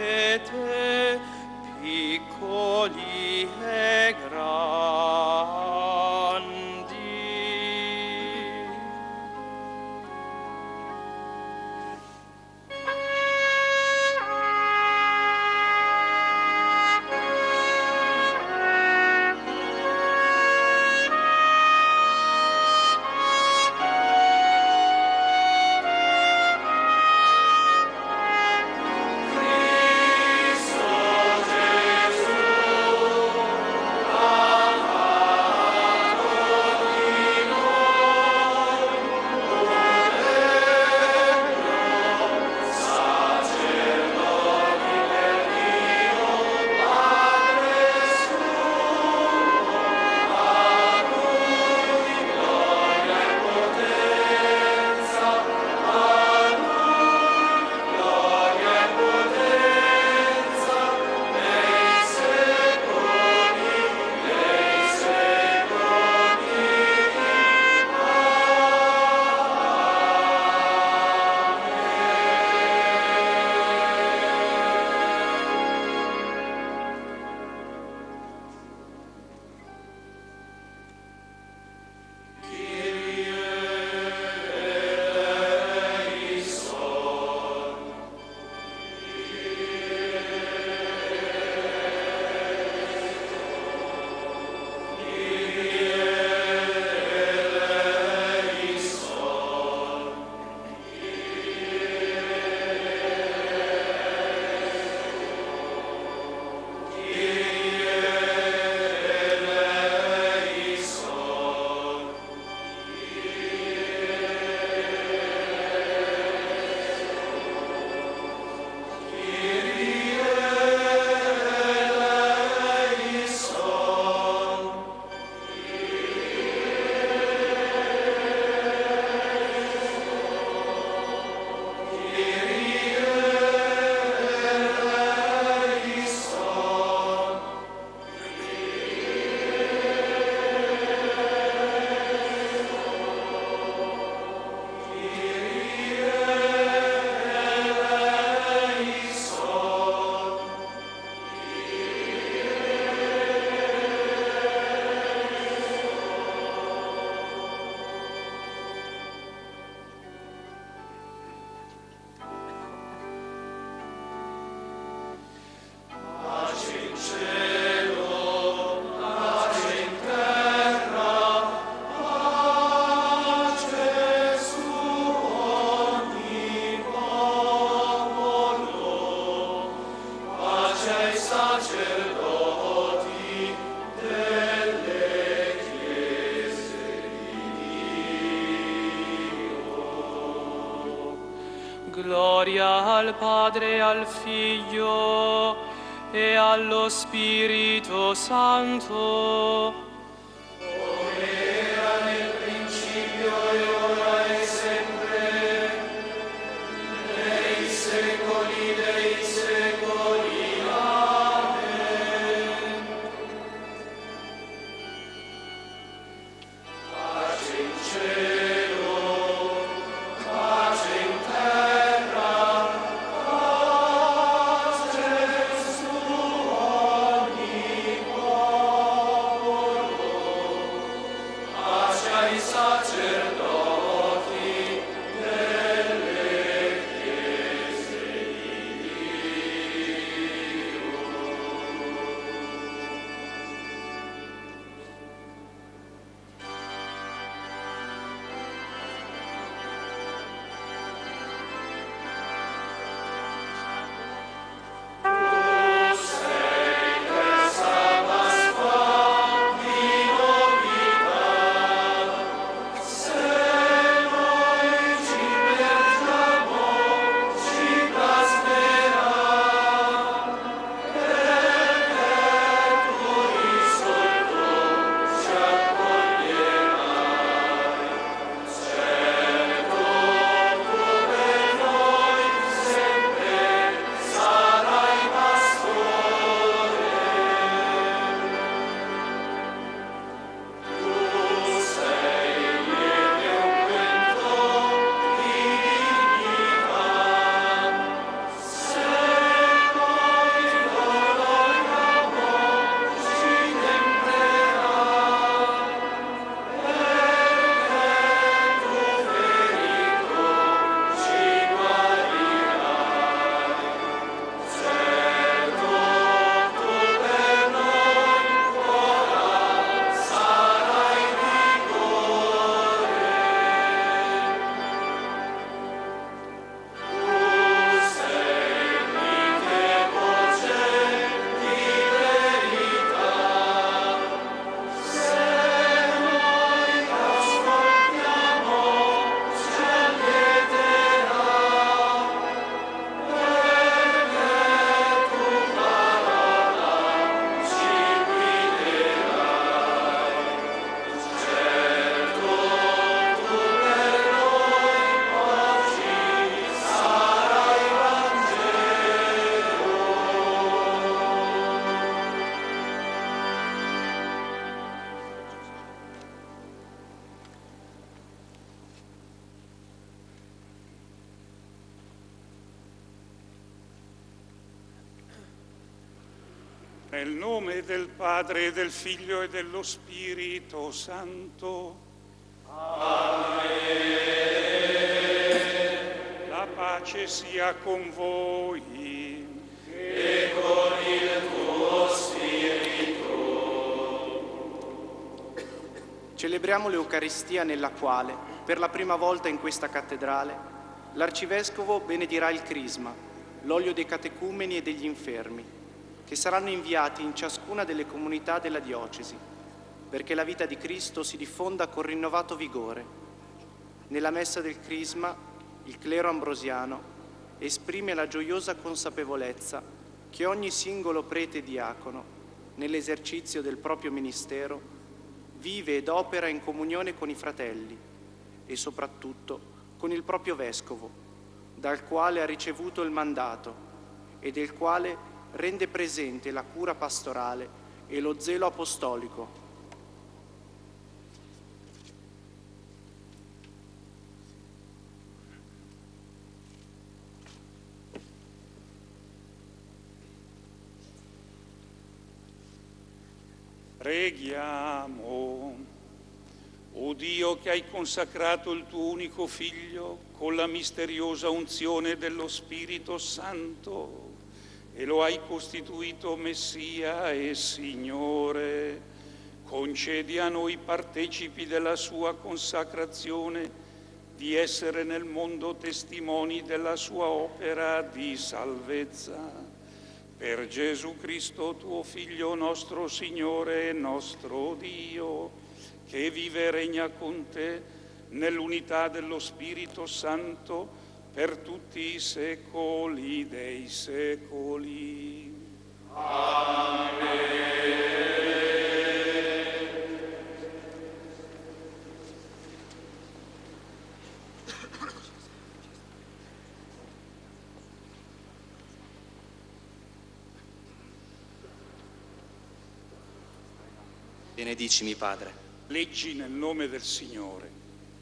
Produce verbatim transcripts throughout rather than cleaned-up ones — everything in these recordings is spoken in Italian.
siete piccoli e grandi. Gloria al Padre, al Figlio e allo Spirito Santo. Come era nel principio e ora e sempre, nei secoli dei secoli. Amen. Pace in cielo, pace in terra, pace su ogni popolo. Nel nome del Padre, del Figlio e dello Spirito Santo. Amen. La pace sia con voi. E con il tuo spirito. Celebriamo l'Eucaristia nella quale, per la prima volta in questa cattedrale, l'Arcivescovo benedirà il crisma, l'olio dei catecumeni e degli infermi, che saranno inviati in ciascuna delle comunità della diocesi, perché la vita di Cristo si diffonda con rinnovato vigore. Nella messa del crisma, il clero ambrosiano esprime la gioiosa consapevolezza che ogni singolo prete e diacono, nell'esercizio del proprio ministero, vive ed opera in comunione con i fratelli e soprattutto con il proprio vescovo, dal quale ha ricevuto il mandato e del quale rende presente la cura pastorale e lo zelo apostolico. Preghiamo. O Dio, che hai consacrato il tuo unico Figlio con la misteriosa unzione dello Spirito Santo e lo hai costituito Messia e Signore, concedi a noi partecipi della sua consacrazione di essere nel mondo testimoni della sua opera di salvezza. Per Gesù Cristo, tuo Figlio, nostro Signore e nostro Dio, che vive e regna con te nell'unità dello Spirito Santo per tutti i secoli dei secoli. Amen. Benedicimi, Padre. Leggi nel nome del Signore.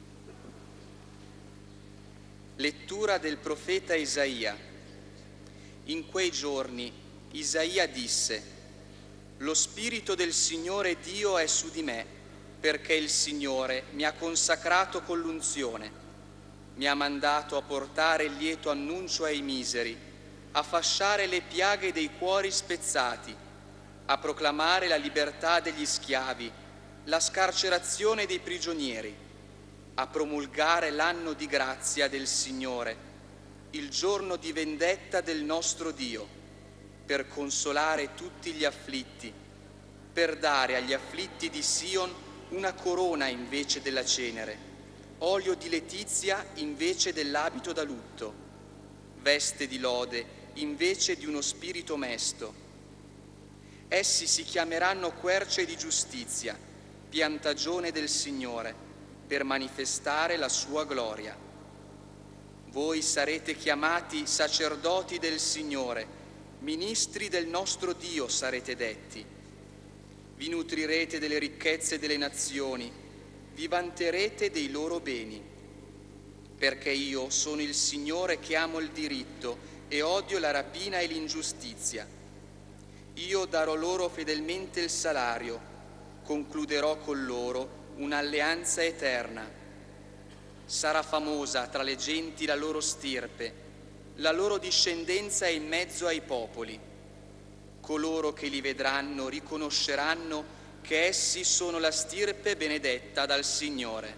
Lettura del profeta Isaia. In quei giorni Isaia disse: Lo Spirito del Signore Dio è su di me, perché il Signore mi ha consacrato con l'unzione. Mi ha mandato a portare il lieto annuncio ai miseri, a fasciare le piaghe dei cuori spezzati, a proclamare la libertà degli schiavi, la scarcerazione dei prigionieri, a promulgare l'anno di grazia del Signore, il giorno di vendetta del nostro Dio, per consolare tutti gli afflitti, per dare agli afflitti di Sion una corona invece della cenere, olio di letizia invece dell'abito da lutto, veste di lode invece di uno spirito mesto. Essi si chiameranno querce di giustizia, piantagione del Signore, per manifestare la sua gloria. Voi sarete chiamati sacerdoti del Signore, ministri del nostro Dio sarete detti. Vi nutrirete delle ricchezze delle nazioni, vi vanterete dei loro beni. Perché io sono il Signore che amo il diritto e odio la rapina e l'ingiustizia. Io darò loro fedelmente il salario, concluderò con loro un'alleanza eterna. Sarà famosa tra le genti la loro stirpe, la loro discendenza è in mezzo ai popoli. Coloro che li vedranno riconosceranno che essi sono la stirpe benedetta dal Signore.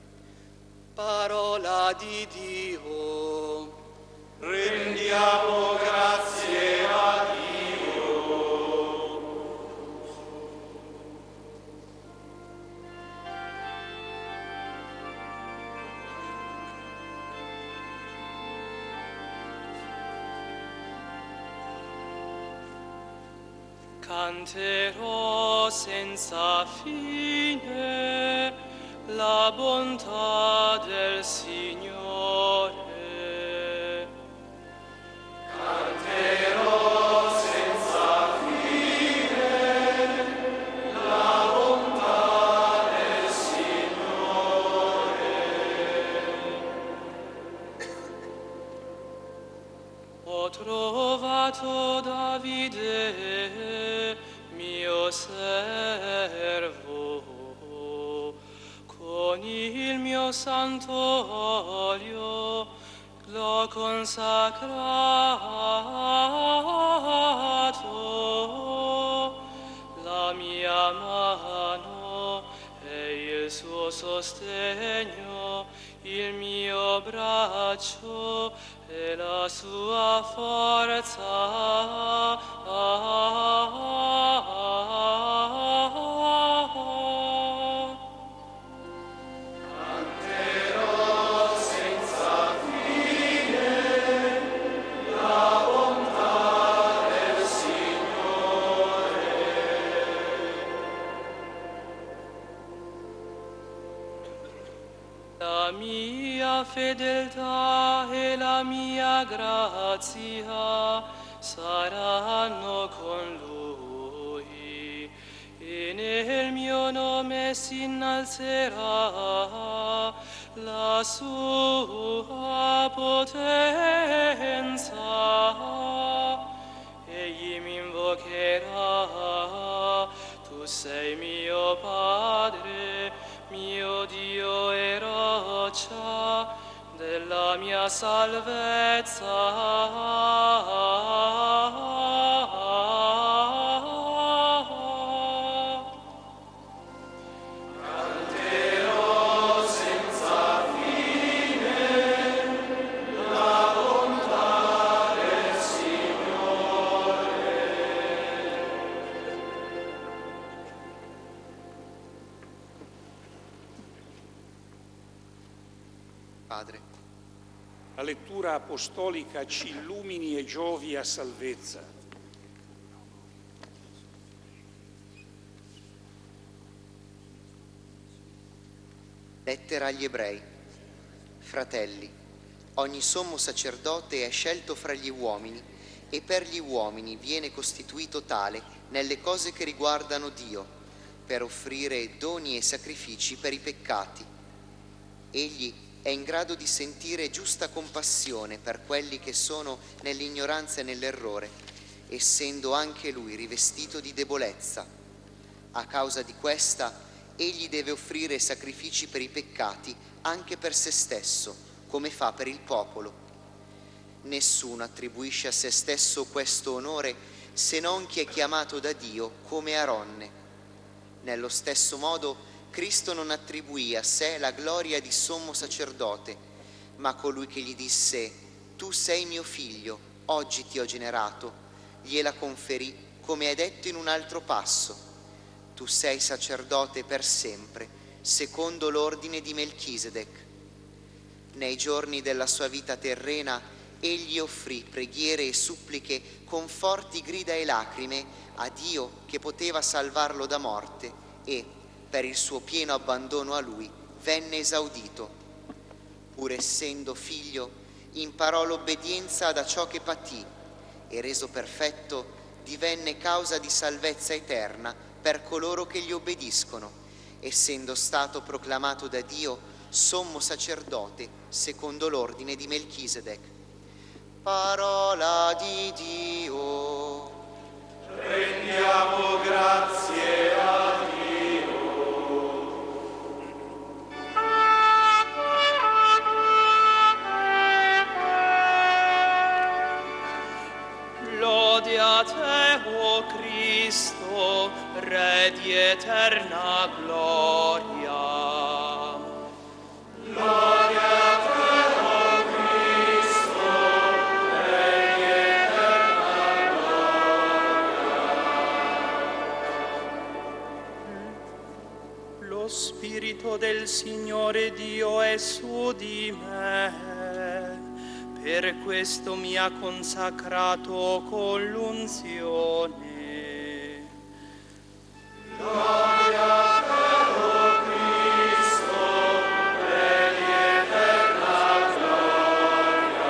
Parola di Dio. Rendiamo grazie a Dio. Canterò senza fine la bontà del Signore. Canterò senza fine la bontà del Signore. Ho trovato Davide tuo servo, con il mio santo olio l'ho consacrato, la mia mano e il suo sostegno, il mio braccio e la sua forza. Canterò senza fine la bontà del Signore. La mia fedeltà e la mia grazia saranno con lui, e nel mio nome si innalzerà la sua potenza. Egli mi invocherà, tu sei mio Padre, mio Dio e roccia della mia salvezza. Canterò senza fine la bontà del Signore. Padre, La lettura apostolica ci illumini e giovi a salvezza. Lettera agli Ebrei. Fratelli, ogni sommo sacerdote è scelto fra gli uomini e per gli uomini viene costituito tale nelle cose che riguardano Dio, per offrire doni e sacrifici per i peccati. Egli è in grado di sentire giusta compassione per quelli che sono nell'ignoranza e nell'errore, essendo anche lui rivestito di debolezza. A causa di questa, egli deve offrire sacrifici per i peccati anche per se stesso, come fa per il popolo. Nessuno attribuisce a se stesso questo onore se non chi è chiamato da Dio come Aronne. Nello stesso modo, Cristo non attribuì a sé la gloria di sommo sacerdote, ma colui che gli disse: tu sei mio figlio, oggi ti ho generato, gliela conferì come è detto in un altro passo: tu sei sacerdote per sempre, secondo l'ordine di Melchisedec. Nei giorni della sua vita terrena, egli offrì preghiere e suppliche con forti grida e lacrime a Dio che poteva salvarlo da morte e, per il suo pieno abbandono a lui, venne esaudito. Pur essendo figlio, imparò l'obbedienza da ciò che patì e, reso perfetto, divenne causa di salvezza eterna per coloro che gli obbediscono, essendo stato proclamato da Dio sommo sacerdote secondo l'ordine di Melchisedec. Parola di Dio. Rendiamo grazie a Dio. Lode a te, o Cristo, Re di eterna gloria. Gloria a te, o Cristo, Re di eterna gloria. Lo Spirito del Signore Dio è su di me. Per questo mi ha consacrato con l'unzione. Gloria a te, o Cristo, Re di eterna gloria.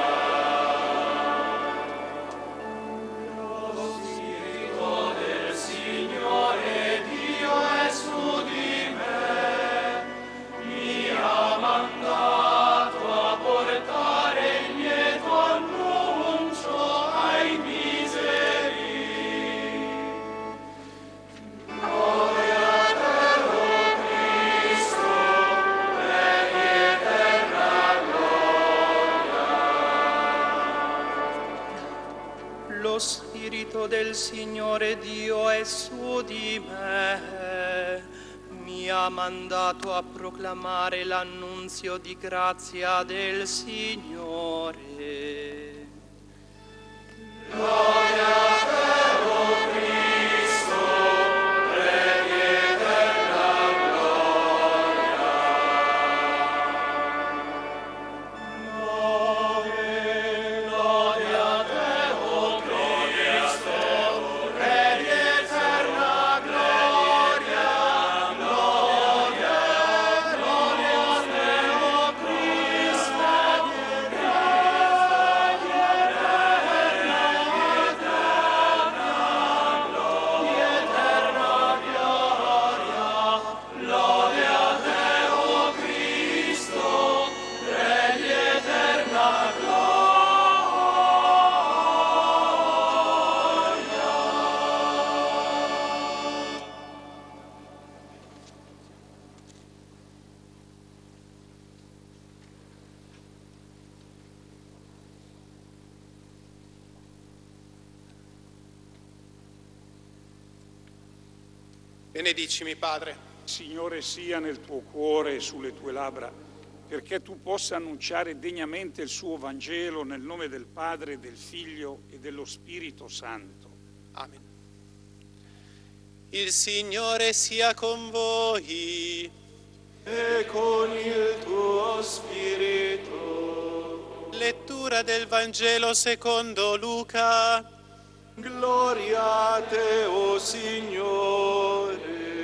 Lo Spirito del Signore Dio è su di me, mi ha mandato a portare il lieto annuncio ai miseri. Spirito del Signore Dio è su di me, mi ha mandato a proclamare l'annunzio di grazia del Signore. Gloria a te, o Cristo, Re di eterna gloria. Gloria a te, o Cristo, Re di eterna gloria. Gloria, gloria a te, o Cristo, Benedicimi, Padre. Signore, sia nel tuo cuore e sulle tue labbra, perché tu possa annunciare degnamente il suo Vangelo nel nome del Padre, del Figlio e dello Spirito Santo. Amen. Il Signore sia con voi. E con il tuo spirito. Lettura del Vangelo secondo Luca. Gloria a te, o Signore.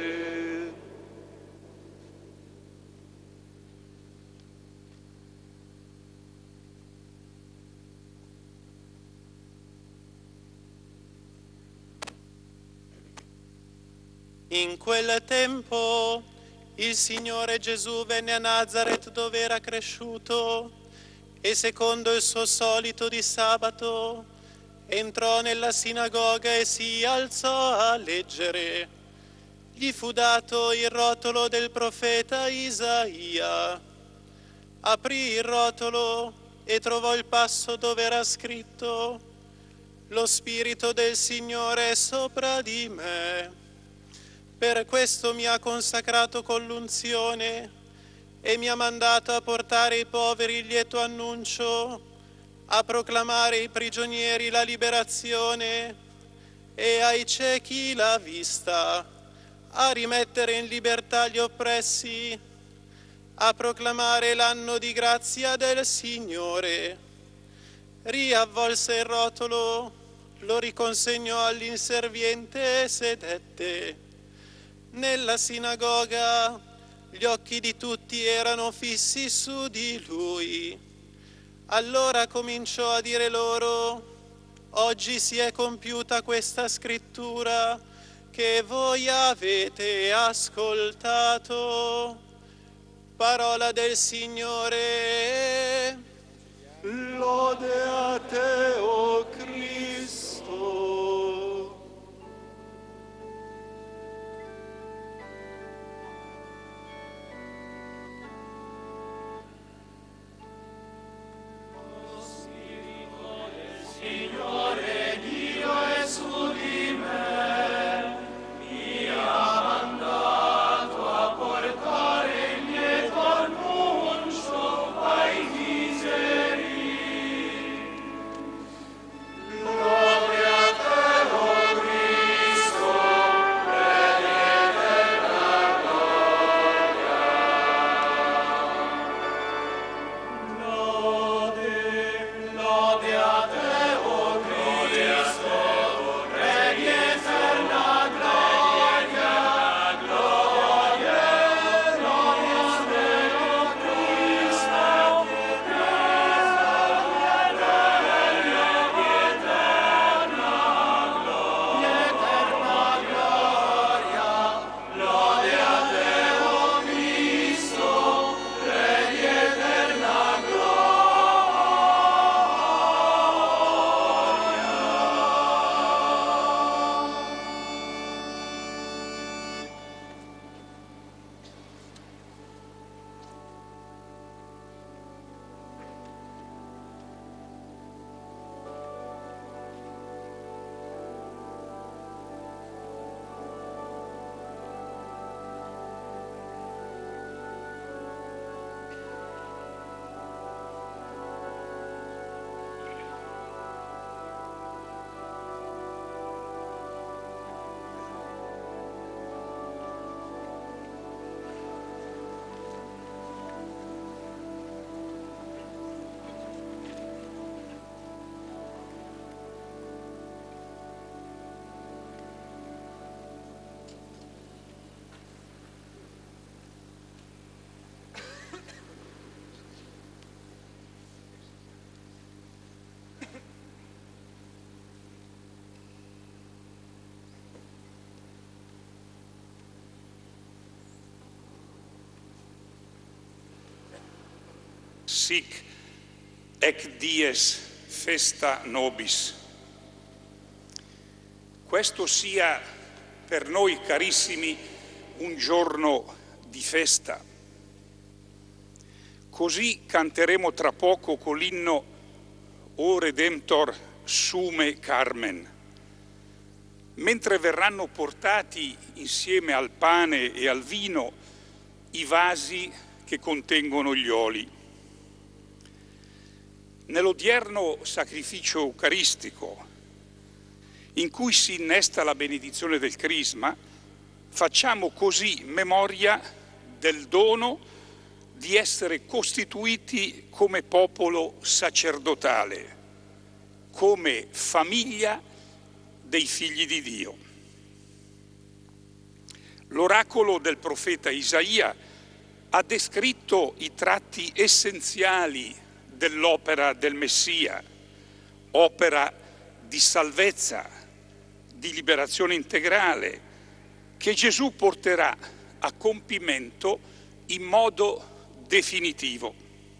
In quel tempo il Signore Gesù venne a Nazaret dove era cresciuto e secondo il suo solito di sabato entrò nella sinagoga e si alzò a leggere. Gli fu dato il rotolo del profeta Isaia. Aprì il rotolo e trovò il passo dove era scritto: Lo Spirito del Signore è sopra di me. Per questo mi ha consacrato con l'unzione e mi ha mandato a portare ai poveri il lieto annuncio, a proclamare ai prigionieri la liberazione e ai ciechi la vista, a rimettere in libertà gli oppressi, a proclamare l'anno di grazia del Signore. Riavvolse il rotolo, lo riconsegnò all'inserviente e sedette. Nella sinagoga gli occhi di tutti erano fissi su di lui. Allora cominciò a dire loro: oggi si è compiuta questa scrittura che voi avete ascoltato. Parola del Signore. Lode a te, o Cristo. Signore Dio è su di me, mi ha mandato a portare il lieto annuncio ai miseri. sic ec dies festa nobis. Questo sia per noi, carissimi, un giorno di festa. Così canteremo tra poco con l'inno O Redemptor Sume Carmen, mentre verranno portati insieme al pane e al vino i vasi che contengono gli oli. Nell'odierno sacrificio eucaristico, in cui si innesta la benedizione del Crisma, facciamo così memoria del dono di essere costituiti come popolo sacerdotale, come famiglia dei figli di Dio. L'oracolo del profeta Isaia ha descritto i tratti essenziali dell'opera del Messia, opera di salvezza, di liberazione integrale, che Gesù porterà a compimento in modo definitivo.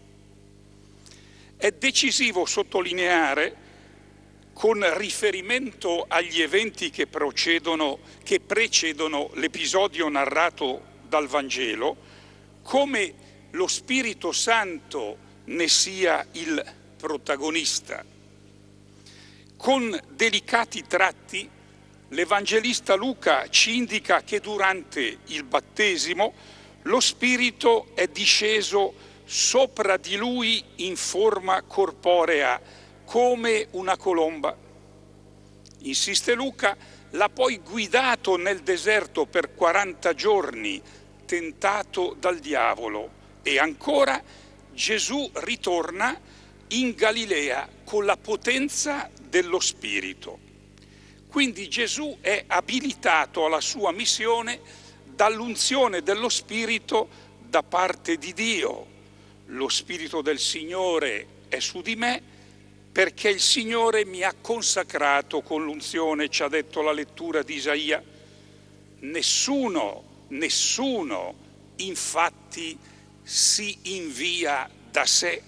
È decisivo sottolineare, con riferimento agli eventi che procedono, che precedono l'episodio narrato dal Vangelo, come lo Spirito Santo ne sia il protagonista. Con delicati tratti, l'Evangelista Luca ci indica che durante il battesimo lo Spirito è disceso sopra di lui in forma corporea, come una colomba. Insiste Luca, l'ha poi guidato nel deserto per quaranta giorni, tentato dal diavolo. E ancora Gesù ritorna in Galilea con la potenza dello Spirito. Quindi Gesù è abilitato alla sua missione dall'unzione dello Spirito da parte di Dio. Lo Spirito del Signore è su di me perché il Signore mi ha consacrato con l'unzione, ci ha detto la lettura di Isaia. Nessuno, nessuno infatti si invia da sé.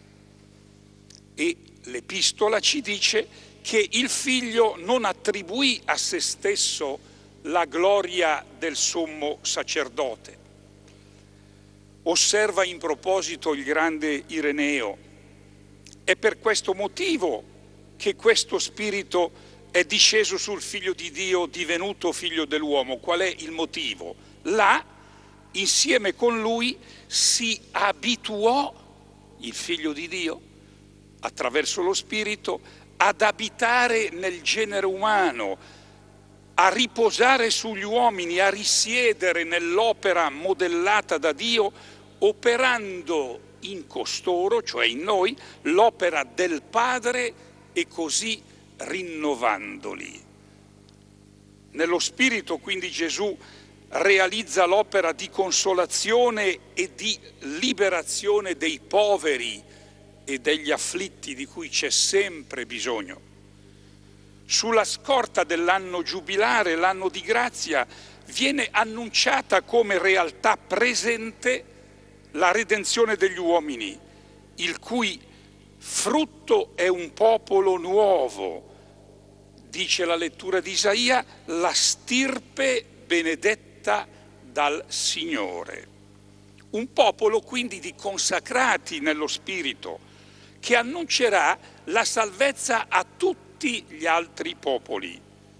E l'Epistola ci dice che il Figlio non attribuì a se stesso la gloria del sommo sacerdote. Osserva in proposito il grande Ireneo: è per questo motivo che questo Spirito è disceso sul Figlio di Dio, divenuto Figlio dell'uomo. Qual è il motivo? Là, insieme con lui, si abituò il Figlio di Dio, attraverso lo Spirito, ad abitare nel genere umano, a riposare sugli uomini, a risiedere nell'opera modellata da Dio, operando in costoro, cioè in noi, l'opera del Padre e così rinnovandoli. Nello Spirito quindi Gesù realizza l'opera di consolazione e di liberazione dei poveri e degli afflitti di cui c'è sempre bisogno. Sulla scorta dell'anno giubilare, l'anno di grazia, viene annunciata come realtà presente la redenzione degli uomini, il cui frutto è un popolo nuovo. Dice la lettura di Isaia, la stirpe benedetta dal Signore. Un popolo quindi di consacrati nello Spirito, che annuncerà la salvezza a tutti gli altri popoli.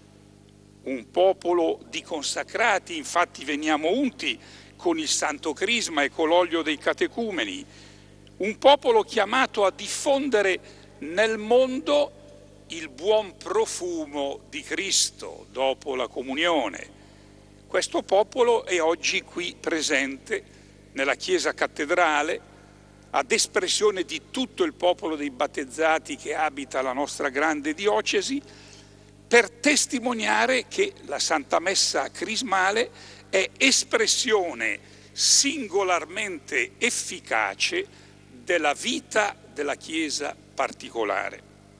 Un popolo di consacrati, infatti veniamo unti con il Santo Crisma e con l'olio dei catecumeni, un popolo chiamato a diffondere nel mondo il buon profumo di Cristo dopo la comunione. Questo popolo è oggi qui presente nella Chiesa cattedrale, ad espressione di tutto il popolo dei battezzati che abita la nostra grande diocesi, per testimoniare che la Santa Messa crismale è espressione singolarmente efficace della vita della Chiesa particolare.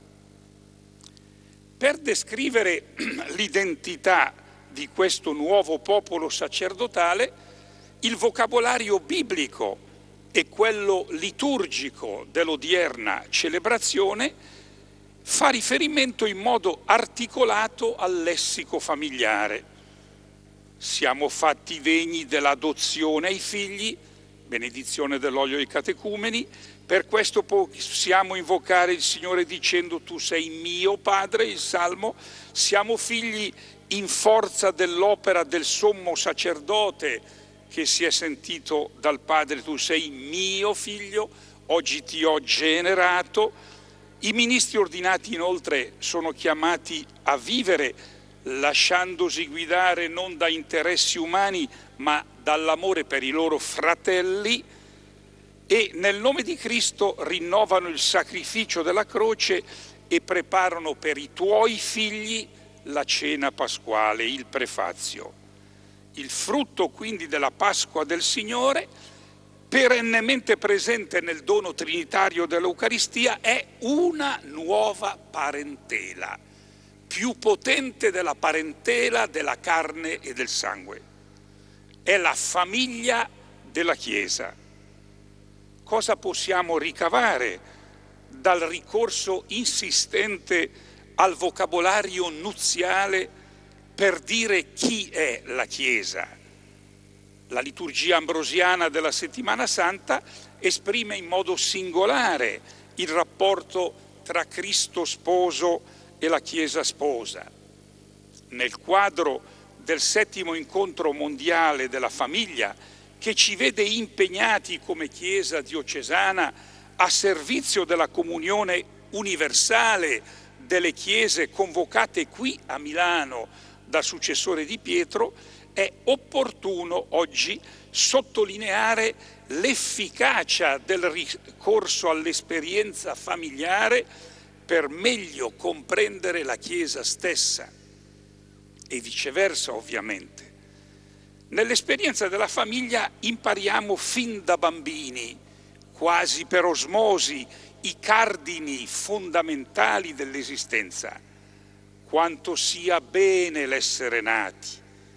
Per descrivere l'identità di questo nuovo popolo sacerdotale, il vocabolario biblico e quello liturgico dell'odierna celebrazione fa riferimento in modo articolato al lessico familiare. Siamo fatti degni dell'adozione ai figli, benedizione dell'olio dei catecumeni, per questo possiamo invocare il Signore dicendo tu sei mio Padre, il Salmo, siamo figli in forza dell'opera del sommo sacerdote che si è sentito dal Padre, tu sei mio figlio, oggi ti ho generato. I ministri ordinati inoltre sono chiamati a vivere lasciandosi guidare non da interessi umani ma dall'amore per i loro fratelli, e nel nome di Cristo rinnovano il sacrificio della croce e preparano per i tuoi figli la cena pasquale, il prefazio. Il frutto quindi della Pasqua del Signore, perennemente presente nel dono trinitario dell'Eucaristia, è una nuova parentela, più potente della parentela della carne e del sangue. È la famiglia della Chiesa. Cosa possiamo ricavare dal ricorso insistente al vocabolario nuziale per dire chi è la Chiesa? La liturgia ambrosiana della Settimana Santa esprime in modo singolare il rapporto tra Cristo sposo e la Chiesa sposa. Nel quadro del settimo incontro mondiale della famiglia, che ci vede impegnati come Chiesa diocesana a servizio della comunione universale delle chiese convocate qui a Milano dal successore di Pietro, è opportuno oggi sottolineare l'efficacia del ricorso all'esperienza familiare per meglio comprendere la Chiesa stessa e viceversa, ovviamente. Nell'esperienza della famiglia impariamo fin da bambini, quasi per osmosi, i cardini fondamentali dell'esistenza. Quanto sia bene l'essere nati,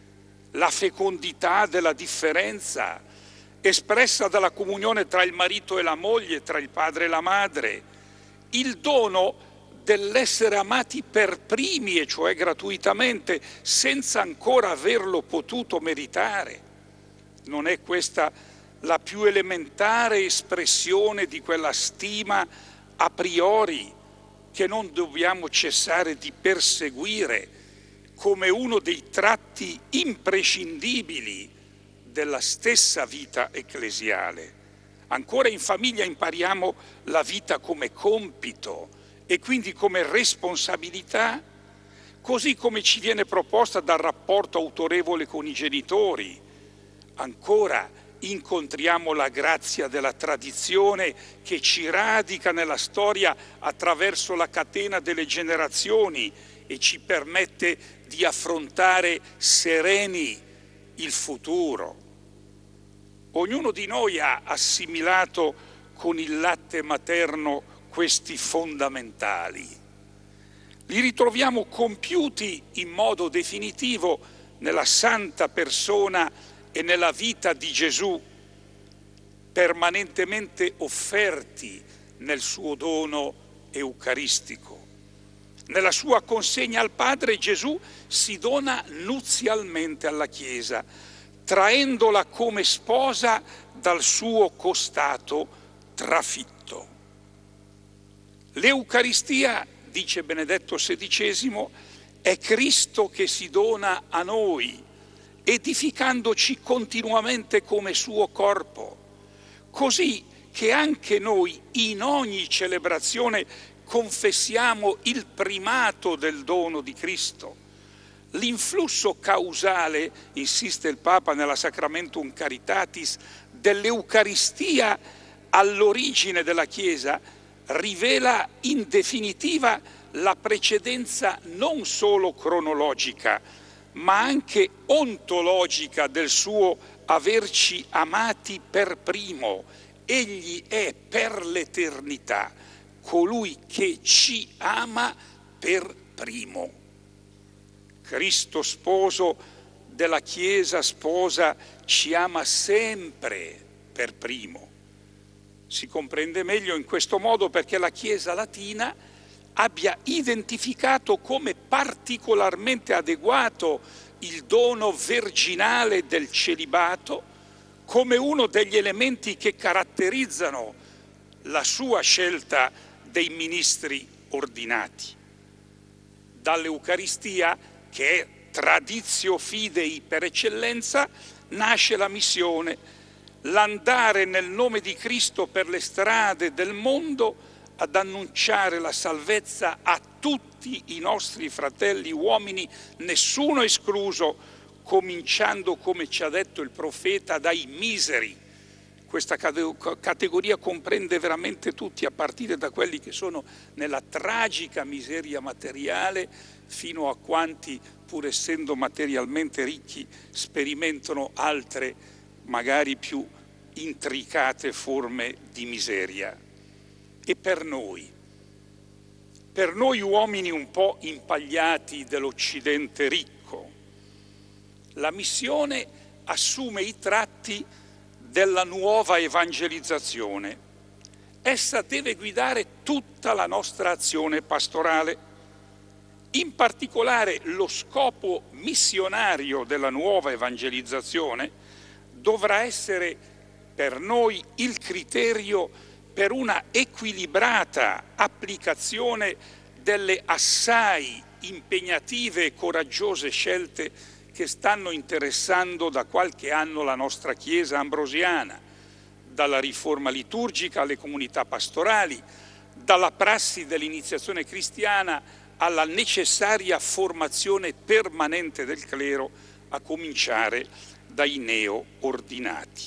la fecondità della differenza espressa dalla comunione tra il marito e la moglie, tra il padre e la madre, il dono dell'essere amati per primi, e cioè gratuitamente, senza ancora averlo potuto meritare. Non è questa la più elementare espressione di quella stima a priori che non dobbiamo cessare di perseguire come uno dei tratti imprescindibili della stessa vita ecclesiale? Ancora in famiglia impariamo la vita come compito e quindi come responsabilità, così come ci viene proposta dal rapporto autorevole con i genitori. Ancora incontriamo la grazia della tradizione che ci radica nella storia attraverso la catena delle generazioni e ci permette di affrontare sereni il futuro. Ognuno di noi ha assimilato con il latte materno questi fondamentali. Li ritroviamo compiuti in modo definitivo nella santa persona e nella vita di Gesù, permanentemente offerti nel suo dono eucaristico. Nella sua consegna al Padre Gesù si dona nuzialmente alla Chiesa, traendola come sposa dal suo costato trafitto. L'Eucaristia, dice Benedetto sedicesimo, è Cristo che si dona a noi, edificandoci continuamente come suo corpo, così che anche noi in ogni celebrazione confessiamo il primato del dono di Cristo. L'influsso causale, insiste il Papa nella Sacramentum Caritatis, dell'Eucaristia all'origine della Chiesa rivela in definitiva la precedenza non solo cronologica, ma anche ontologica del suo averci amati per primo. Egli è per l'eternità colui che ci ama per primo. Cristo sposo della Chiesa sposa ci ama sempre per primo. Si comprende meglio in questo modo perché la Chiesa latina abbia identificato come particolarmente adeguato il dono virginale del celibato come uno degli elementi che caratterizzano la sua scelta dei ministri ordinati. Dall'Eucaristia, che è traditio fidei per eccellenza, nasce la missione, l'andare nel nome di Cristo per le strade del mondo ad annunciare la salvezza a tutti i nostri fratelli uomini, nessuno escluso, cominciando, come ci ha detto il profeta, dai miseri. Questa categoria comprende veramente tutti, a partire da quelli che sono nella tragica miseria materiale, fino a quanti, pur essendo materialmente ricchi, sperimentano altre, magari più intricate forme di miseria. E per noi, per noi uomini un po' impagliati dell'Occidente ricco, la missione assume i tratti della nuova evangelizzazione. Essa deve guidare tutta la nostra azione pastorale. In particolare lo scopo missionario della nuova evangelizzazione dovrà essere per noi il criterio per una equilibrata applicazione delle assai impegnative e coraggiose scelte che stanno interessando da qualche anno la nostra Chiesa ambrosiana, dalla riforma liturgica alle comunità pastorali, dalla prassi dell'iniziazione cristiana alla necessaria formazione permanente del clero, a cominciare dai neo-ordinati.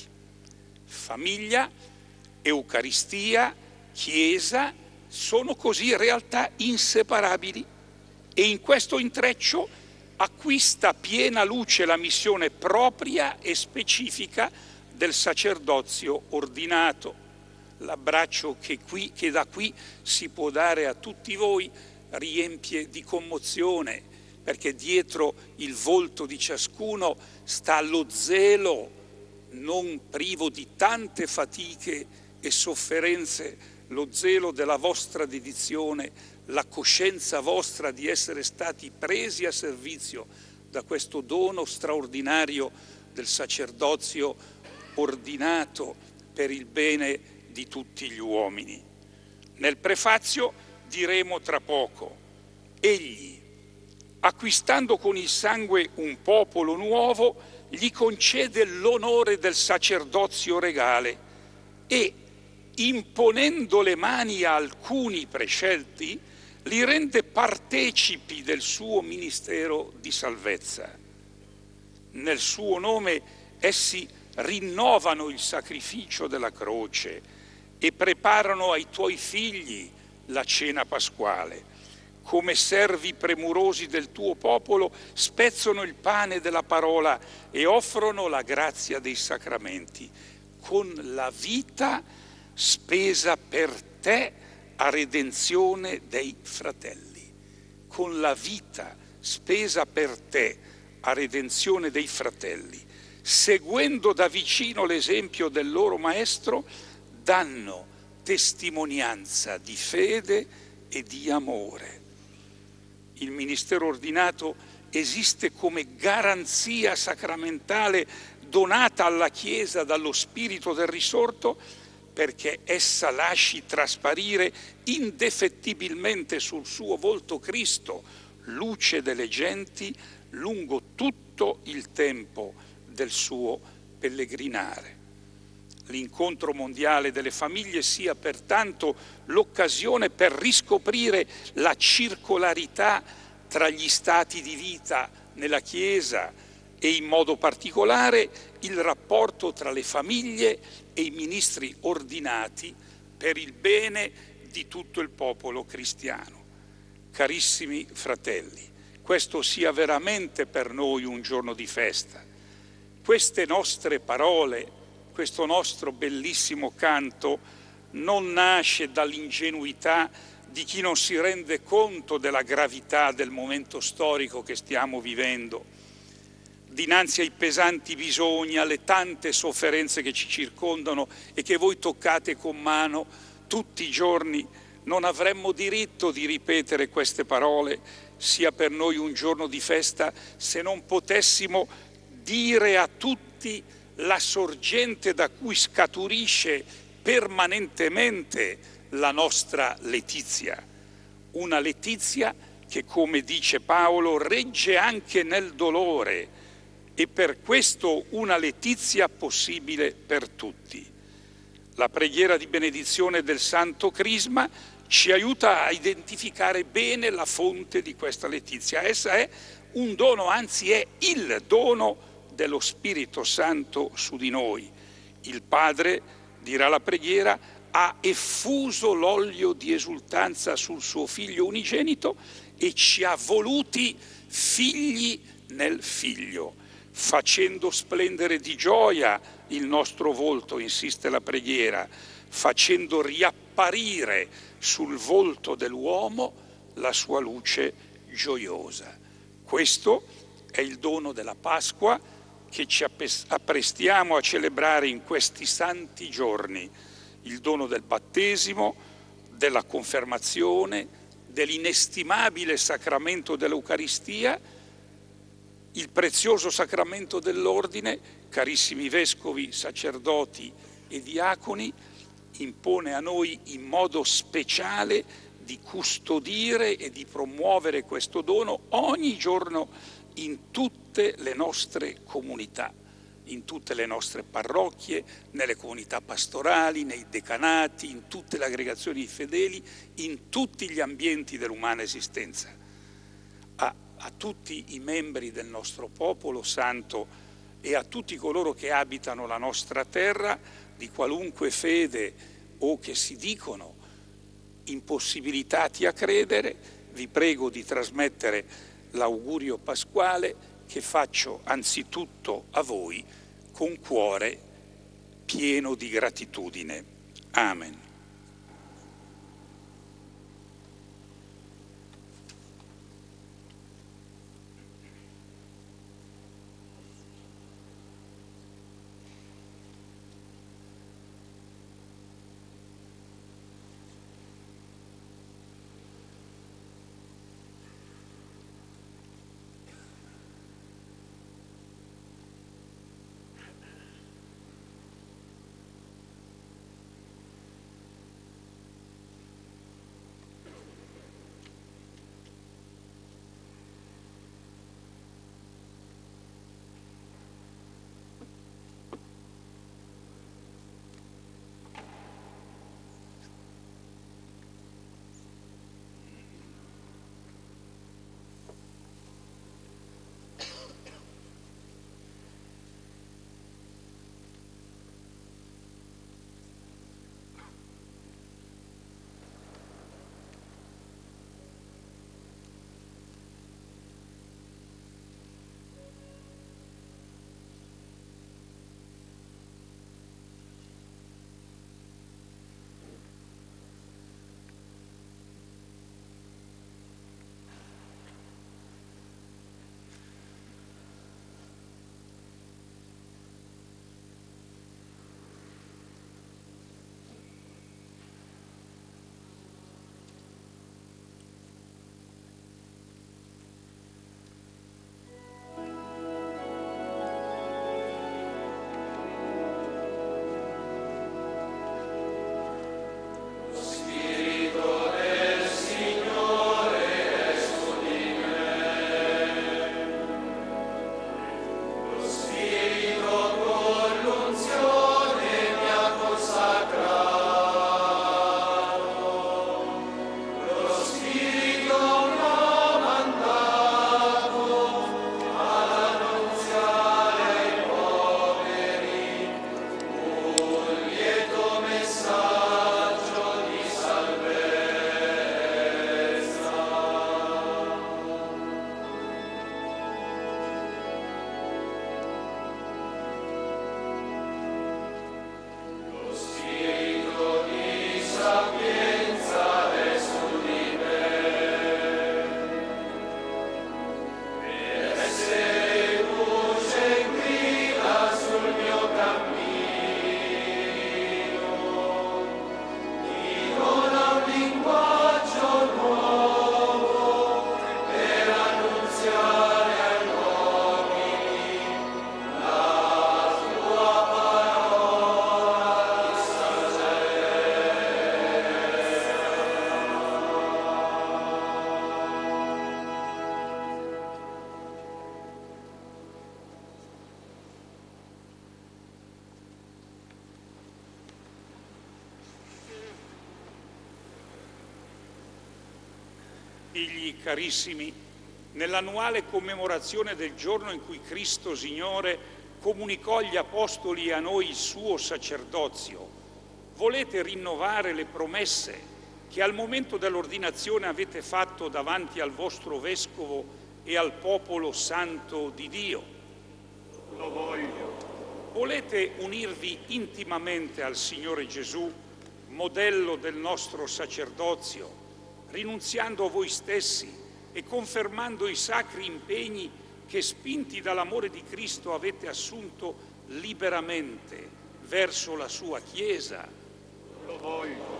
Famiglia, Eucaristia, Chiesa sono così realtà inseparabili e in questo intreccio acquista piena luce la missione propria e specifica del sacerdozio ordinato. L'abbraccio che, qui, che da qui si può dare a tutti voi riempie di commozione, perché dietro il volto di ciascuno sta lo zelo non privo di tante fatiche e sofferenze, lo zelo della vostra dedizione, la coscienza vostra di essere stati presi a servizio da questo dono straordinario del sacerdozio ordinato per il bene di tutti gli uomini. Nel prefazio diremo tra poco: egli, acquistando con il sangue un popolo nuovo, gli concede l'onore del sacerdozio regale e, imponendo le mani a alcuni prescelti, li rende partecipi del suo ministero di salvezza. Nel suo nome essi rinnovano il sacrificio della croce e preparano ai tuoi figli la cena pasquale. Come servi premurosi del tuo popolo, spezzano il pane della parola e offrono la grazia dei sacramenti, con la vita spesa per te a redenzione dei fratelli. Con la vita spesa per te a redenzione dei fratelli, seguendo da vicino l'esempio del loro maestro, danno testimonianza di fede e di amore. Il ministero ordinato esiste come garanzia sacramentale donata alla Chiesa dallo Spirito del risorto, perché essa lasci trasparire indefettibilmente sul suo volto Cristo, luce delle genti, lungo tutto il tempo del suo pellegrinare. L'incontro mondiale delle famiglie sia pertanto l'occasione per riscoprire la circolarità tra gli stati di vita nella Chiesa e in modo particolare il rapporto tra le famiglie e i ministri ordinati per il bene di tutto il popolo cristiano. Carissimi fratelli, questo sia veramente per noi un giorno di festa. Queste nostre parole, questo nostro bellissimo canto non nasce dall'ingenuità di chi non si rende conto della gravità del momento storico che stiamo vivendo, dinanzi ai pesanti bisogni, alle tante sofferenze che ci circondano e che voi toccate con mano tutti i giorni, non avremmo diritto di ripetere queste parole, sia per noi un giorno di festa, se non potessimo dire a tutti la sorgente da cui scaturisce permanentemente la nostra letizia. Una letizia che, come dice Paolo, regge anche nel dolore, e per questo una letizia possibile per tutti. La preghiera di benedizione del Santo Crisma ci aiuta a identificare bene la fonte di questa letizia. Essa è un dono, anzi è il dono dello Spirito Santo su di noi. Il Padre, dirà la preghiera, ha effuso l'olio di esultanza sul suo Figlio unigenito e ci ha voluti figli nel Figlio, facendo splendere di gioia il nostro volto, insiste la preghiera, facendo riapparire sul volto dell'uomo la sua luce gioiosa. Questo è il dono della Pasqua che ci apprestiamo a celebrare in questi santi giorni, il dono del battesimo, della confermazione, dell'inestimabile sacramento dell'Eucaristia, il prezioso sacramento dell'ordine. Carissimi vescovi, sacerdoti e diaconi, impone a noi in modo speciale di custodire e di promuovere questo dono ogni giorno in tutte le nostre comunità, in tutte le nostre parrocchie, nelle comunità pastorali, nei decanati, in tutte le aggregazioni di fedeli, in tutti gli ambienti dell'umana esistenza. A, a tutti i membri del nostro popolo santo e a tutti coloro che abitano la nostra terra, di qualunque fede o che si dicono impossibilitati a credere, vi prego di trasmettere l'augurio pasquale che faccio anzitutto a voi con cuore pieno di gratitudine. Amen. Figli carissimi, nell'annuale commemorazione del giorno in cui Cristo Signore comunicò agli Apostoli e a noi il suo sacerdozio, volete rinnovare le promesse che al momento dell'ordinazione avete fatto davanti al vostro Vescovo e al popolo santo di Dio? Lo voglio. Volete unirvi intimamente al Signore Gesù, modello del nostro sacerdozio, rinunziando a voi stessi e confermando i sacri impegni che, spinti dall'amore di Cristo, avete assunto liberamente verso la sua Chiesa? Lo voglio.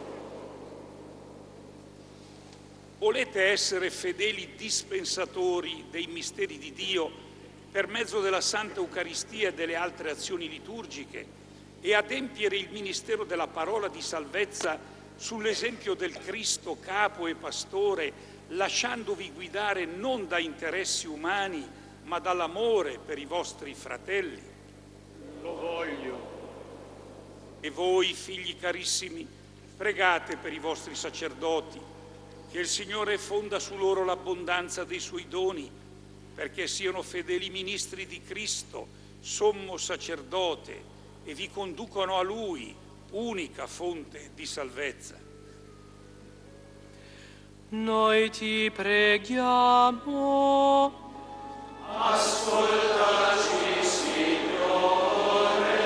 Volete essere fedeli dispensatori dei misteri di Dio per mezzo della Santa Eucaristia e delle altre azioni liturgiche e adempiere il ministero della parola di salvezza sull'esempio del Cristo capo e pastore, lasciandovi guidare non da interessi umani, ma dall'amore per i vostri fratelli? Lo voglio. E voi, figli carissimi, pregate per i vostri sacerdoti, che il Signore fonda su loro l'abbondanza dei suoi doni, perché siano fedeli ministri di Cristo, sommo sacerdote, e vi conducano a Lui, unica fonte di salvezza. Noi ti preghiamo. Ascoltaci, Signore.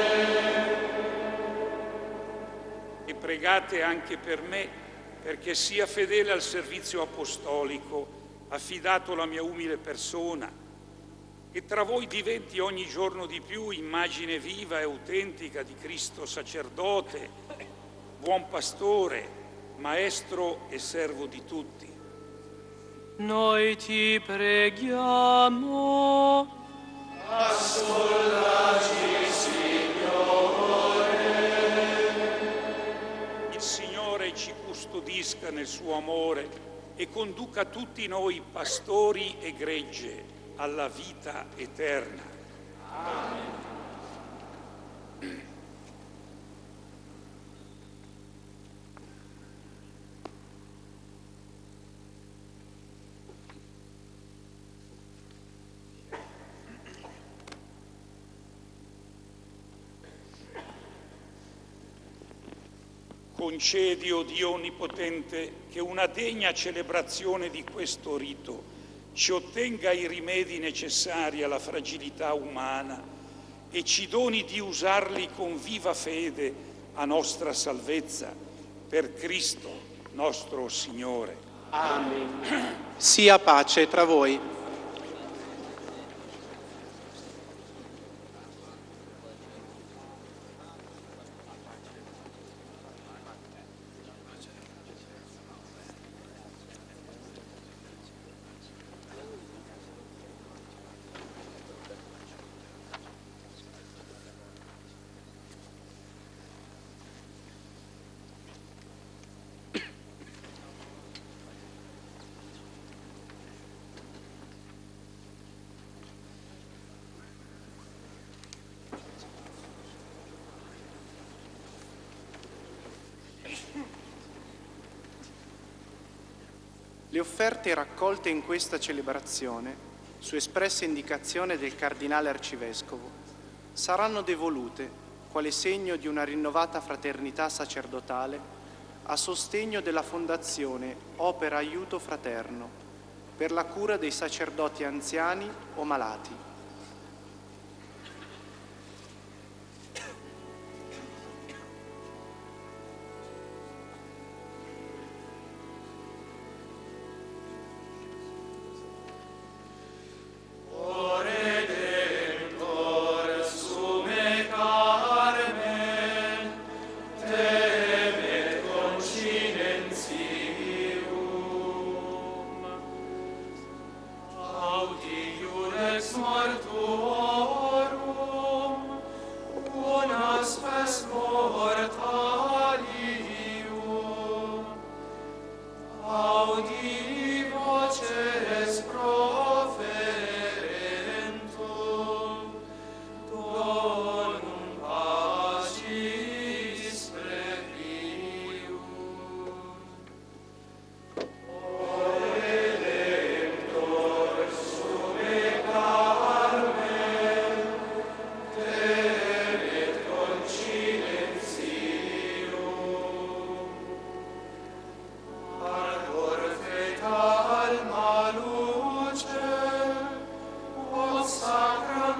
E pregate anche per me, perché sia fedele al servizio apostolico affidato alla mia umile persona, e tra voi diventi ogni giorno di più immagine viva e autentica di Cristo sacerdote, buon pastore, maestro e servo di tutti. Noi ti preghiamo. Ascoltaci, Signore. Il Signore ci custodisca nel suo amore e conduca tutti noi, pastori e gregge, alla vita eterna. Amen. Concedi, o Dio Onnipotente, che una degna celebrazione di questo rito ci ottenga i rimedi necessari alla fragilità umana e ci doni di usarli con viva fede a nostra salvezza, per Cristo nostro Signore. Amen. Sia pace tra voi. Le offerte raccolte in questa celebrazione, su espressa indicazione del Cardinale Arcivescovo, saranno devolute, quale segno di una rinnovata fraternità sacerdotale, a sostegno della Fondazione Opera Aiuto Fraterno, per la cura dei sacerdoti anziani o malati. More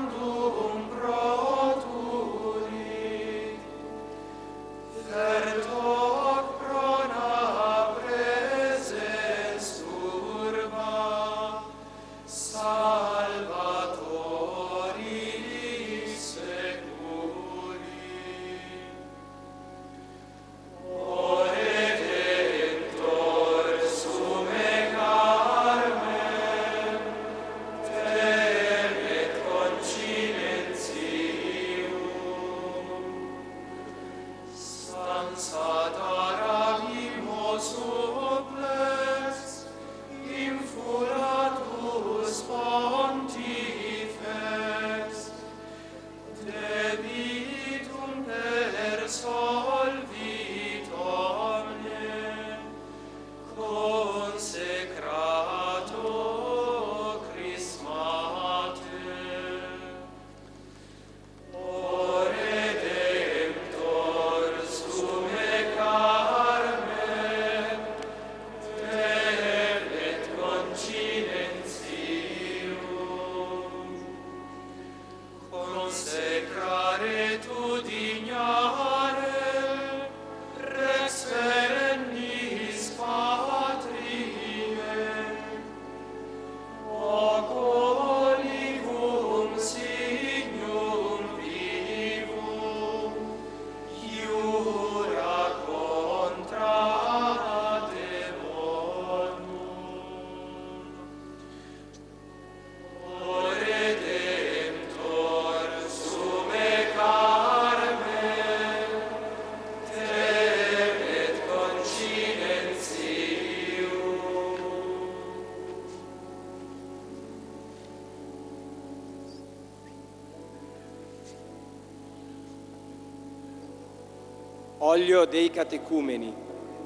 Olio dei catecumeni.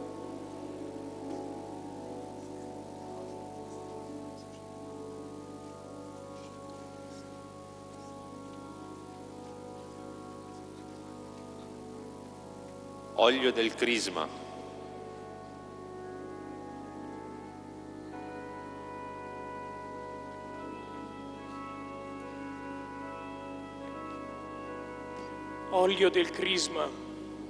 Olio del crisma. Olio del crisma.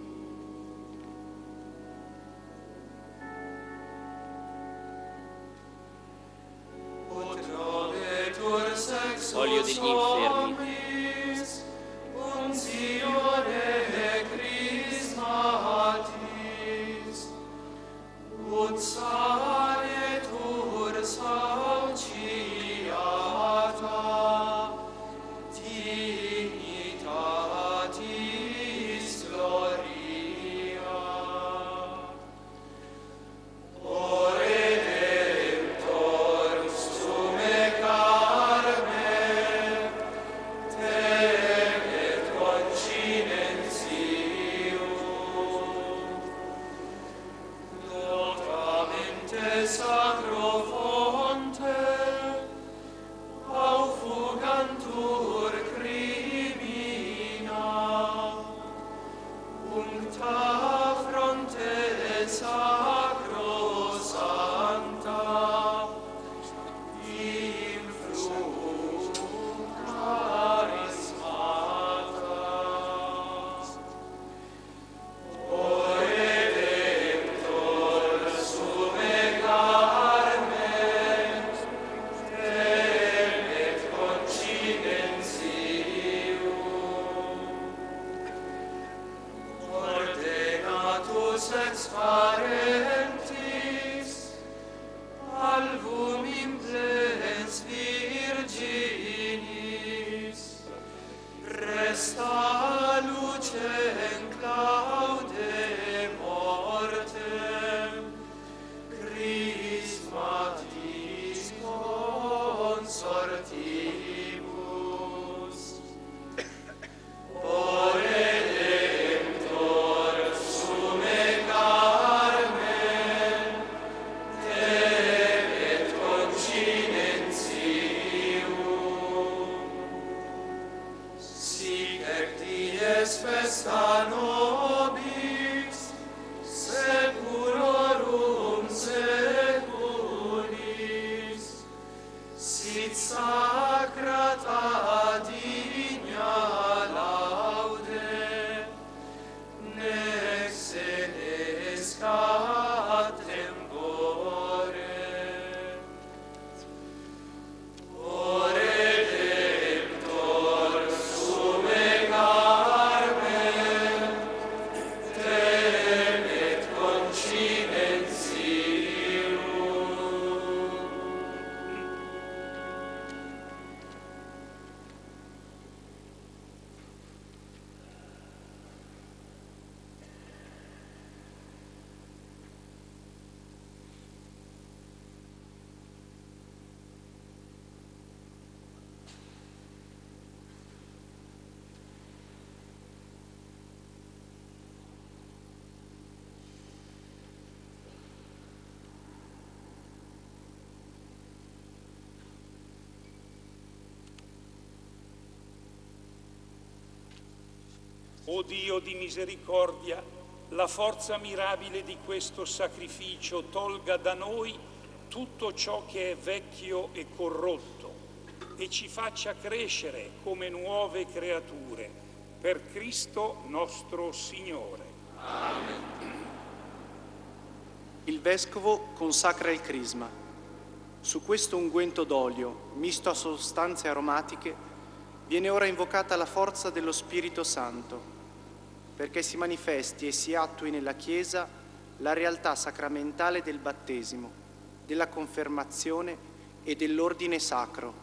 Olio degli infermi. Te O Dio di misericordia, la forza mirabile di questo sacrificio tolga da noi tutto ciò che è vecchio e corrotto e ci faccia crescere come nuove creature per Cristo nostro Signore. Amen. Il Vescovo consacra il crisma. Su questo unguento d'olio, misto a sostanze aromatiche, viene ora invocata la forza dello Spirito Santo, perché si manifesti e si attui nella Chiesa la realtà sacramentale del battesimo, della confermazione e dell'ordine sacro.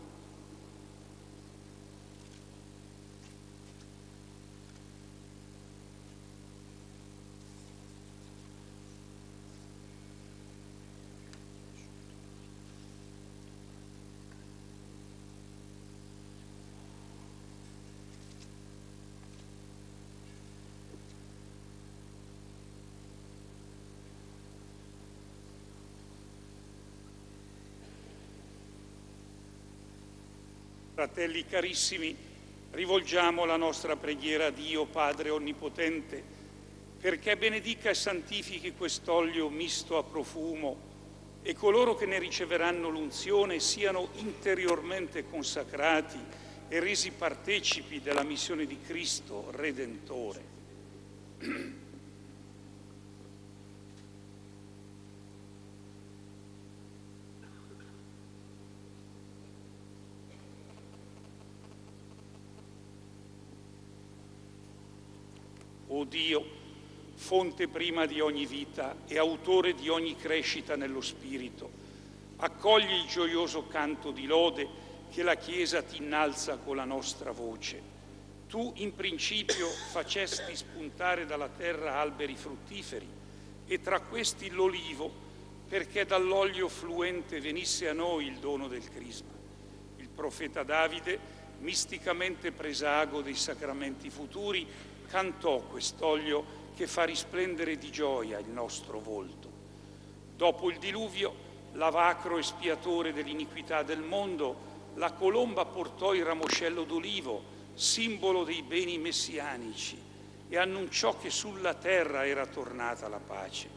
Fratelli carissimi, rivolgiamo la nostra preghiera a Dio Padre Onnipotente perché benedica e santifichi quest'olio misto a profumo e coloro che ne riceveranno l'unzione siano interiormente consacrati e resi partecipi della missione di Cristo Redentore. O Dio, fonte prima di ogni vita e autore di ogni crescita nello Spirito, accogli il gioioso canto di lode che la Chiesa ti innalza con la nostra voce. Tu in principio facesti spuntare dalla terra alberi fruttiferi e tra questi l'olivo, perché dall'olio fluente venisse a noi il dono del crisma. Il profeta Davide, misticamente presago dei sacramenti futuri, cantò quest'olio che fa risplendere di gioia il nostro volto. Dopo il diluvio, lavacro espiatore dell'iniquità del mondo, la colomba portò il ramoscello d'olivo, simbolo dei beni messianici, e annunciò che sulla terra era tornata la pace.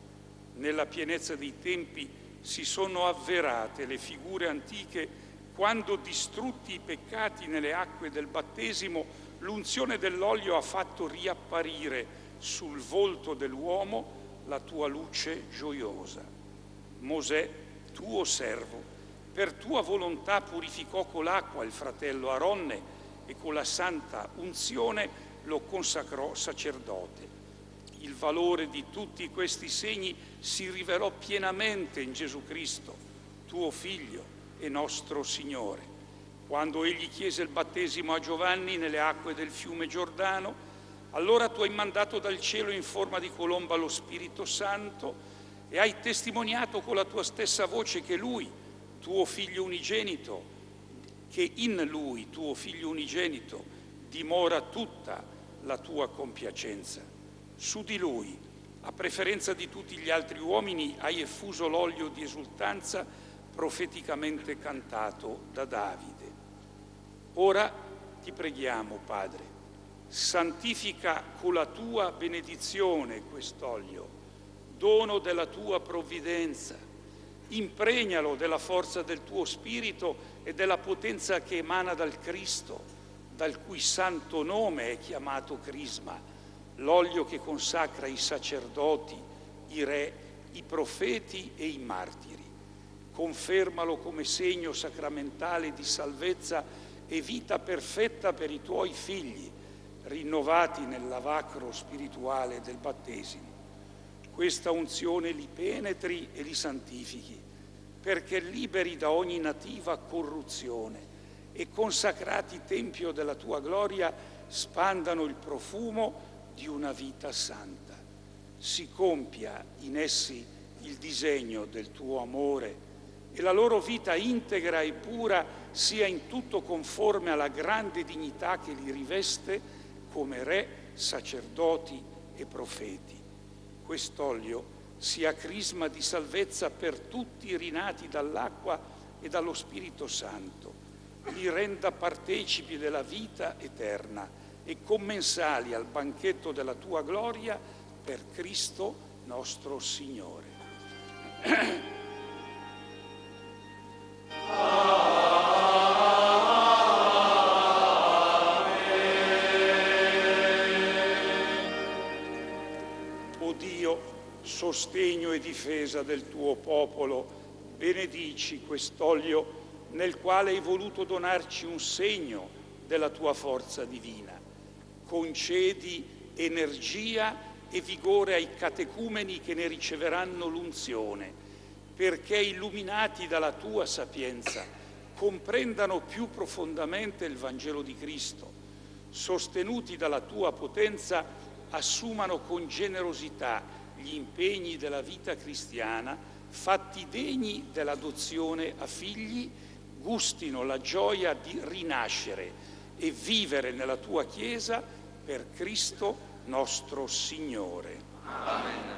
Nella pienezza dei tempi si sono avverate le figure antiche quando, distrutti i peccati nelle acque del battesimo, l'unzione dell'olio ha fatto riapparire sul volto dell'uomo la tua luce gioiosa. Mosè, tuo servo, per tua volontà purificò con l'acqua il fratello Aronne e con la santa unzione lo consacrò sacerdote. Il valore di tutti questi segni si rivelò pienamente in Gesù Cristo, tuo Figlio e nostro Signore. Quando egli chiese il battesimo a Giovanni nelle acque del fiume Giordano, allora tu hai mandato dal cielo in forma di colomba lo Spirito Santo e hai testimoniato con la tua stessa voce che lui, tuo figlio unigenito, che in lui, tuo figlio unigenito, dimora tutta la tua compiacenza. Su di lui, a preferenza di tutti gli altri uomini, hai effuso l'olio di esultanza profeticamente cantato da Davide. Ora ti preghiamo, Padre, santifica con la tua benedizione quest'olio, dono della tua provvidenza, impregnalo della forza del tuo Spirito e della potenza che emana dal Cristo, dal cui santo nome è chiamato crisma, l'olio che consacra i sacerdoti, i re, i profeti e i martiri. Confermalo come segno sacramentale di salvezza e vita perfetta per i tuoi figli, rinnovati nel lavacro spirituale del battesimo. Questa unzione li penetri e li santifichi, perché liberi da ogni nativa corruzione e consacrati tempio della tua gloria spandano il profumo di una vita santa. Si compia in essi il disegno del tuo amore e la loro vita integra e pura sia in tutto conforme alla grande dignità che li riveste come re, sacerdoti e profeti. Quest'olio sia crisma di salvezza per tutti i rinati dall'acqua e dallo Spirito Santo, li renda partecipi della vita eterna e commensali al banchetto della tua gloria per Cristo nostro Signore. O Dio, sostegno e difesa del tuo popolo, benedici quest'olio nel quale hai voluto donarci un segno della tua forza divina. Concedi energia e vigore ai catecumeni che ne riceveranno l'unzione, perché illuminati dalla tua sapienza comprendano più profondamente il Vangelo di Cristo, sostenuti dalla tua potenza assumano con generosità gli impegni della vita cristiana, fatti degni dell'adozione a figli, gustino la gioia di rinascere e vivere nella tua Chiesa per Cristo nostro Signore. Amen.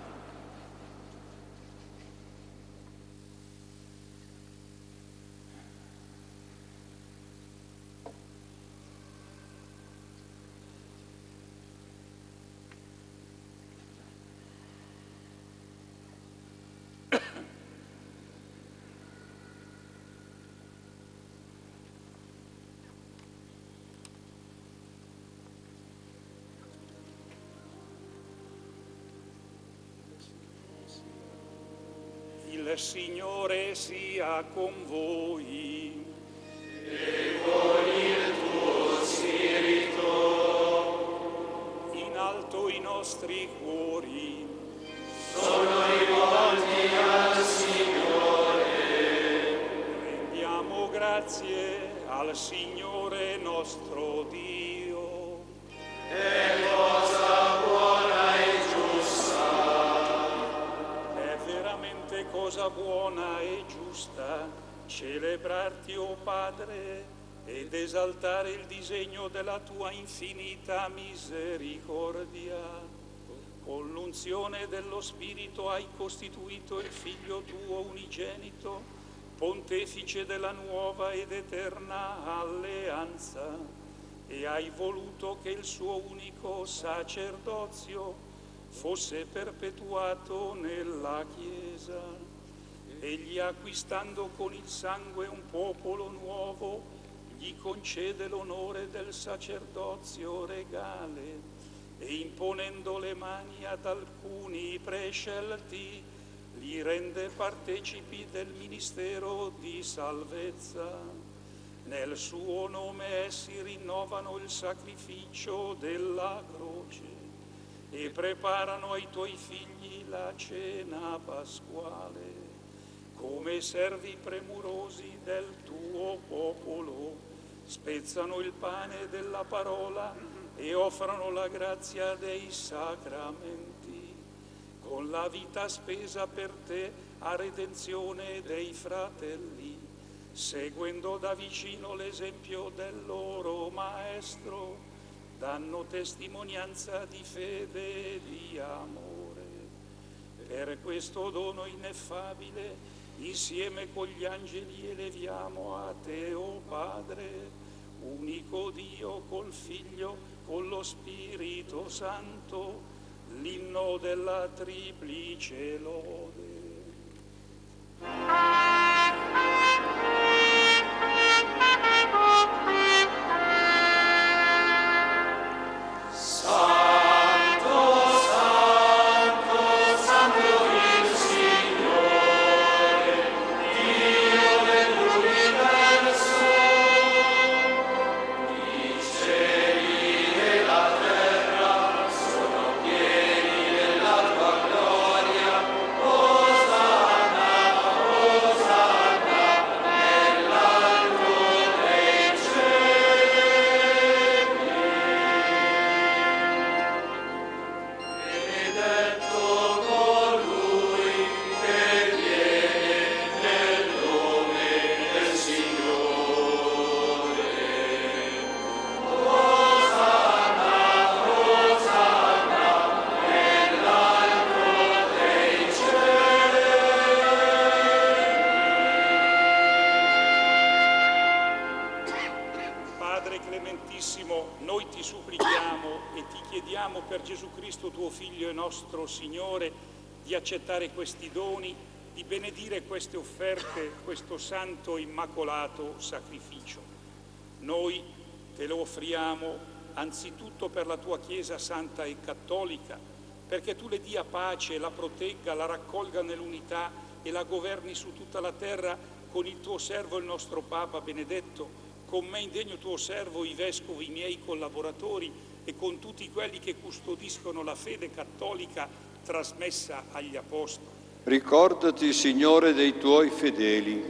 Il Signore sia con voi. E con il tuo spirito. In alto i nostri cuori. Sono rivolti al Signore. Rendiamo grazie al Signore nostro Dio. È cosa buona e cosa buona e giusta celebrarti, o Padre, ed esaltare il disegno della tua infinita misericordia. Con l'unzione dello Spirito hai costituito il Figlio tuo unigenito, pontefice della nuova ed eterna alleanza, e hai voluto che il suo unico sacerdozio fosse perpetuato nella Chiesa. Egli, acquistando con il sangue un popolo nuovo, gli concede l'onore del sacerdozio regale e, imponendo le mani ad alcuni prescelti, li rende partecipi del ministero di salvezza. Nel suo nome essi rinnovano il sacrificio della croce e preparano ai tuoi figli la cena pasquale. Come servi premurosi del tuo popolo, spezzano il pane della parola e offrono la grazia dei sacramenti, con la vita spesa per te a redenzione dei fratelli, seguendo da vicino l'esempio del loro Maestro, danno testimonianza di fede e di amore. Per questo dono ineffabile, insieme con gli angeli eleviamo a te, o Padre, unico Dio col Figlio, con lo Spirito Santo, l'inno della triplice lode. Oh Padre clementissimo, noi ti supplichiamo e ti chiediamo per Gesù Cristo tuo Figlio e nostro Signore di accettare questi doni, di benedire queste offerte, questo santo immacolato sacrificio. Noi te lo offriamo anzitutto per la tua Chiesa santa e cattolica, perché tu le dia pace, la protegga, la raccolga nell'unità e la governi su tutta la terra con il tuo servo, il nostro Papa Benedetto, con me indegno tuo servo, i vescovi, i miei collaboratori e con tutti quelli che custodiscono la fede cattolica trasmessa agli Apostoli. Ricordati, Signore, dei tuoi fedeli.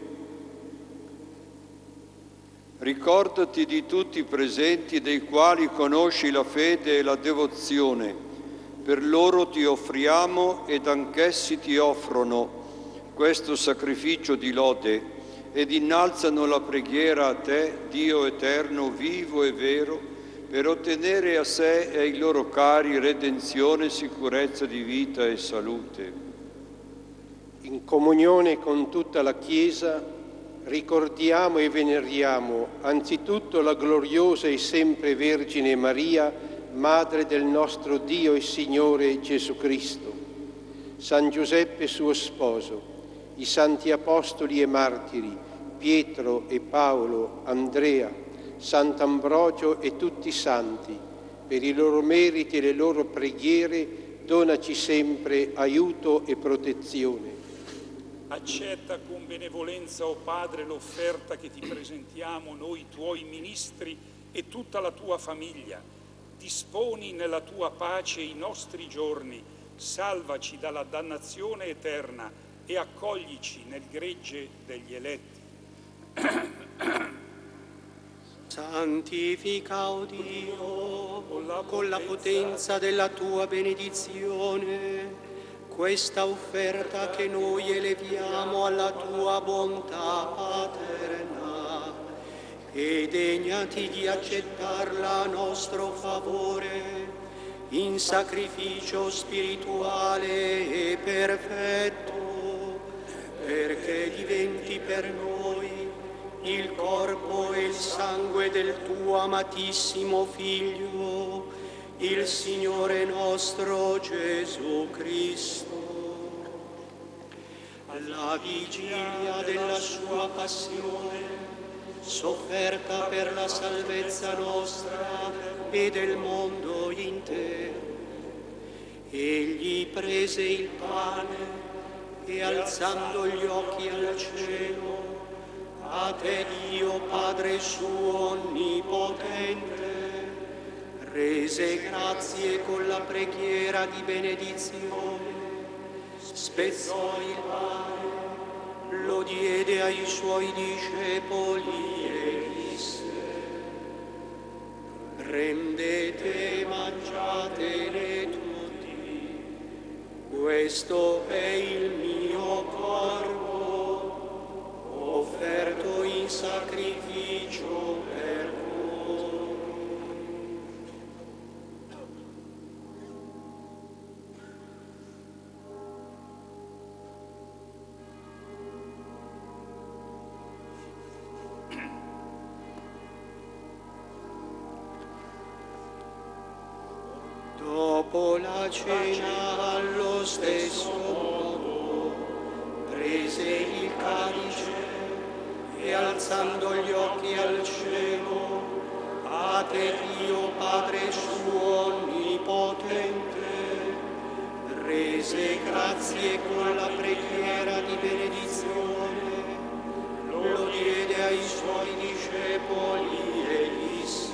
Ricordati di tutti i presenti dei quali conosci la fede e la devozione. Per loro ti offriamo ed anch'essi ti offrono questo sacrificio di lode ed innalzano la preghiera a te, Dio eterno, vivo e vero, per ottenere a sé e ai loro cari redenzione, sicurezza di vita e salute. In comunione con tutta la Chiesa ricordiamo e veneriamo anzitutto la gloriosa e sempre Vergine Maria, Madre del nostro Dio e Signore Gesù Cristo, San Giuseppe suo sposo, i santi apostoli e martiri, Pietro e Paolo, Andrea, Sant'Ambrogio e tutti i santi, per i loro meriti e le loro preghiere, donaci sempre aiuto e protezione. Accetta con benevolenza, o Padre, l'offerta che ti presentiamo noi, tuoi ministri e tutta la tua famiglia. Disponi nella tua pace i nostri giorni, salvaci dalla dannazione eterna e accoglici nel gregge degli eletti. Santifica, o Dio, con la, con la potenza della tua benedizione, questa offerta che noi eleviamo alla tua bontà paterna, e degnati di accettarla a nostro favore in sacrificio spirituale e perfetto, perché diventi per noi il corpo e il sangue del tuo amatissimo Figlio, il Signore nostro Gesù Cristo. Alla vigilia della sua passione, sofferta per la salvezza nostra e del mondo intero, egli prese il pane e alzando gli occhi al cielo, a te Dio Padre suo onnipotente, rese grazie con la preghiera di benedizione, spezzò il pane, lo diede ai suoi discepoli e disse: prendete e mangiatene tutti, questo è il mio corpo, offerto in sacrificio per voi. Dopo la cena, allo stesso modo, prese il calice e alzando gli occhi al cielo, a te Dio Padre suo onnipotente, rese grazie con la preghiera di benedizione, lo diede ai suoi discepoli e disse: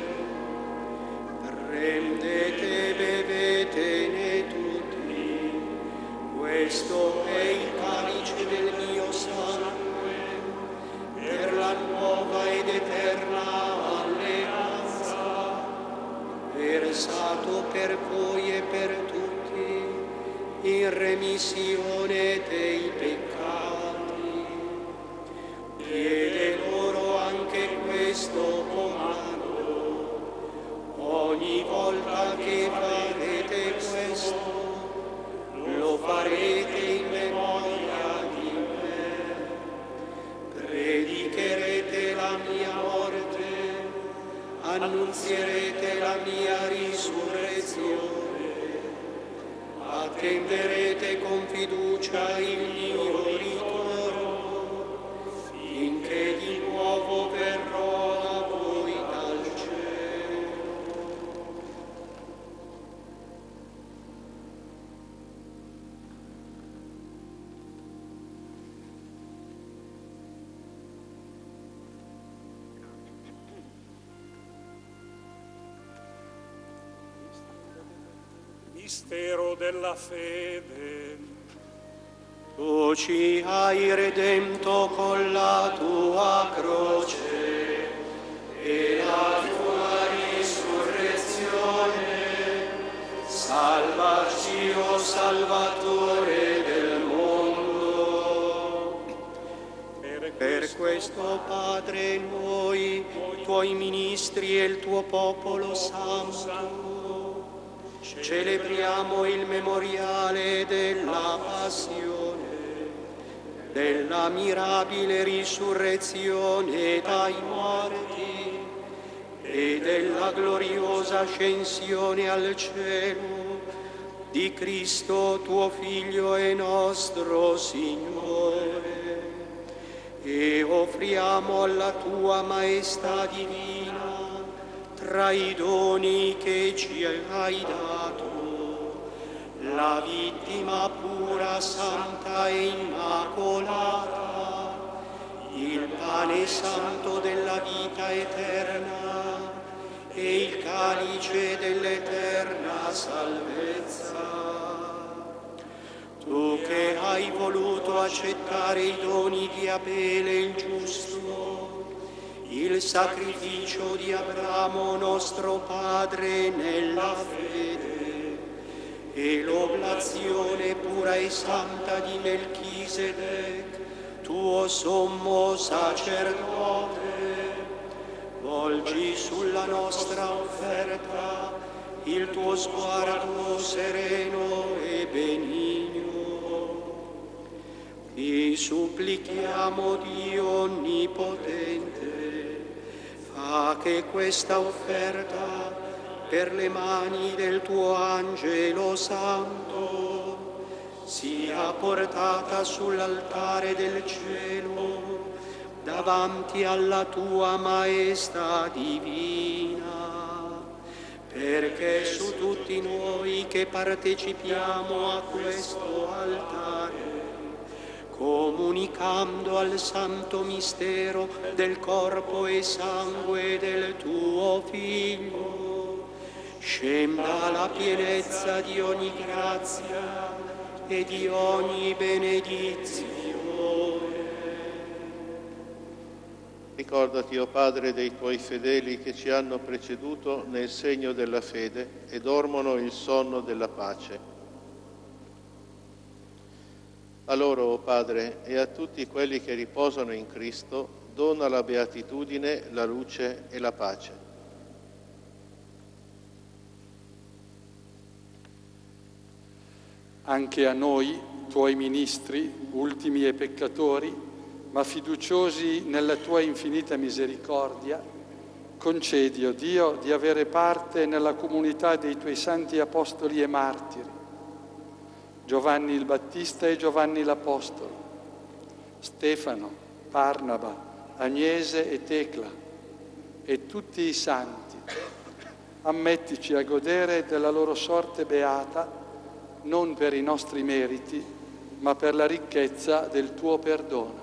prendete e bevetene tutti, questo è il calice del mio sangue, per la nuova ed eterna alleanza, versato per voi e per tutti in remissione dei peccati. Diede loro anche questo comando: ogni volta che farete questo, lo farete in memoria di me. Predicherete la mia morte annunzierete la mia risurrezione, attenderete con fiducia il mio ritorno, finché di nuovo verrò a voi dal cielo. Mistero della fede. Tu ci hai redento con la tua croce e la tua risurrezione. Salvaci, o Salvatore del mondo. Per questo, Padre, noi, tuoi ministri e il tuo popolo santo, celebriamo il memoriale della passione, della mirabile risurrezione dai morti e della gloriosa ascensione al cielo di Cristo, tuo Figlio e nostro Signore. E offriamo alla tua maestà divina, tra i doni che ci hai dato, la vittima pura, santa e immacolata, il pane santo della vita eterna e il calice dell'eterna salvezza. Tu che hai voluto accettare i doni di Abele il giusto, il sacrificio di Abramo nostro padre nella fede e l'oblazione pura e santa di Melchisedec, tuo sommo sacerdote, volgi sulla nostra offerta il tuo sguardo sereno e benigno. Ti supplichiamo, Dio onnipotente, fa che questa offerta per le mani del tuo angelo santo sia portata sull'altare del cielo davanti alla tua maestà divina, perché su tutti noi che partecipiamo a questo altare, comunicando al santo mistero del corpo e sangue del tuo Figlio, scenda la pienezza di ogni grazia e di ogni benedizione. Ricordati, o Padre, dei tuoi fedeli che ci hanno preceduto nel segno della fede e dormono il sonno della pace. A loro, o Padre, e a tutti quelli che riposano in Cristo, dona la beatitudine, la luce e la pace. Anche a noi, tuoi ministri, ultimi e peccatori, ma fiduciosi nella tua infinita misericordia, concedi, o Dio, di avere parte nella comunità dei tuoi santi apostoli e martiri, Giovanni il Battista e Giovanni l'Apostolo, Stefano, Barnaba, Agnese e Tecla, e tutti i santi. Ammettici a godere della loro sorte beata, non per i nostri meriti, ma per la ricchezza del tuo perdono.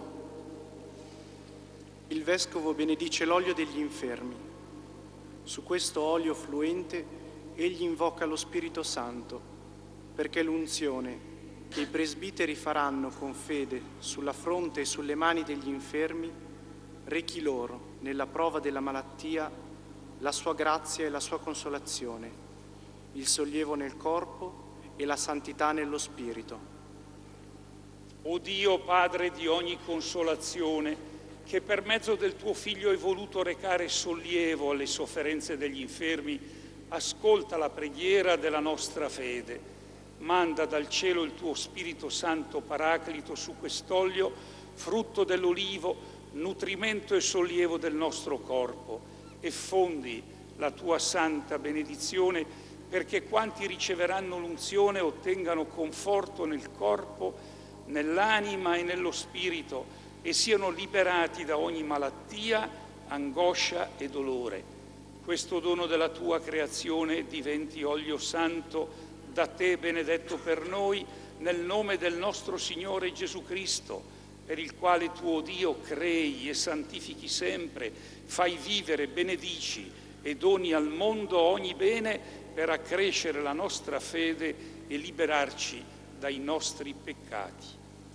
Il Vescovo benedice l'olio degli infermi. Su questo olio fluente egli invoca lo Spirito Santo, perché l'unzione che i presbiteri faranno con fede sulla fronte e sulle mani degli infermi rechi loro, nella prova della malattia, la sua grazia e la sua consolazione, il sollievo nel corpo e la santità nello spirito. O Dio, Padre di ogni consolazione, che per mezzo del tuo Figlio hai voluto recare sollievo alle sofferenze degli infermi, ascolta la preghiera della nostra fede. Manda dal cielo il tuo Spirito Santo Paraclito su quest'olio, frutto dell'olivo, nutrimento e sollievo del nostro corpo, e fondi la tua santa benedizione, perché quanti riceveranno l'unzione ottengano conforto nel corpo, nell'anima e nello spirito e siano liberati da ogni malattia, angoscia e dolore. Questo dono della tua creazione diventi olio santo da te benedetto per noi, nel nome del nostro Signore Gesù Cristo, per il quale tuo Dio crei e santifichi sempre, fai vivere, benedici e doni al mondo ogni bene per accrescere la nostra fede e liberarci dai nostri peccati.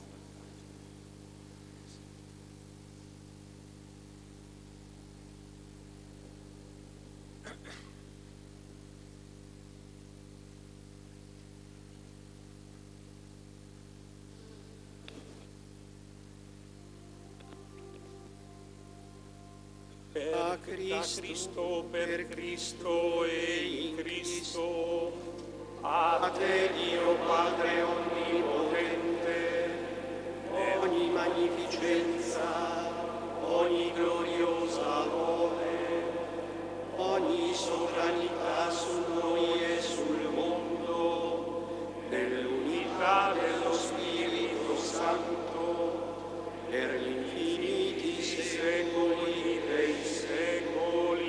A Cristo, Cristo, per Cristo e in Cristo, a te Dio Padre Onnipotente, ogni magnificenza, ogni gloriosa amore, ogni sovranità su noi e sul mondo, nell'unità dello Spirito Santo, per gli infiniti secoli dei secoli.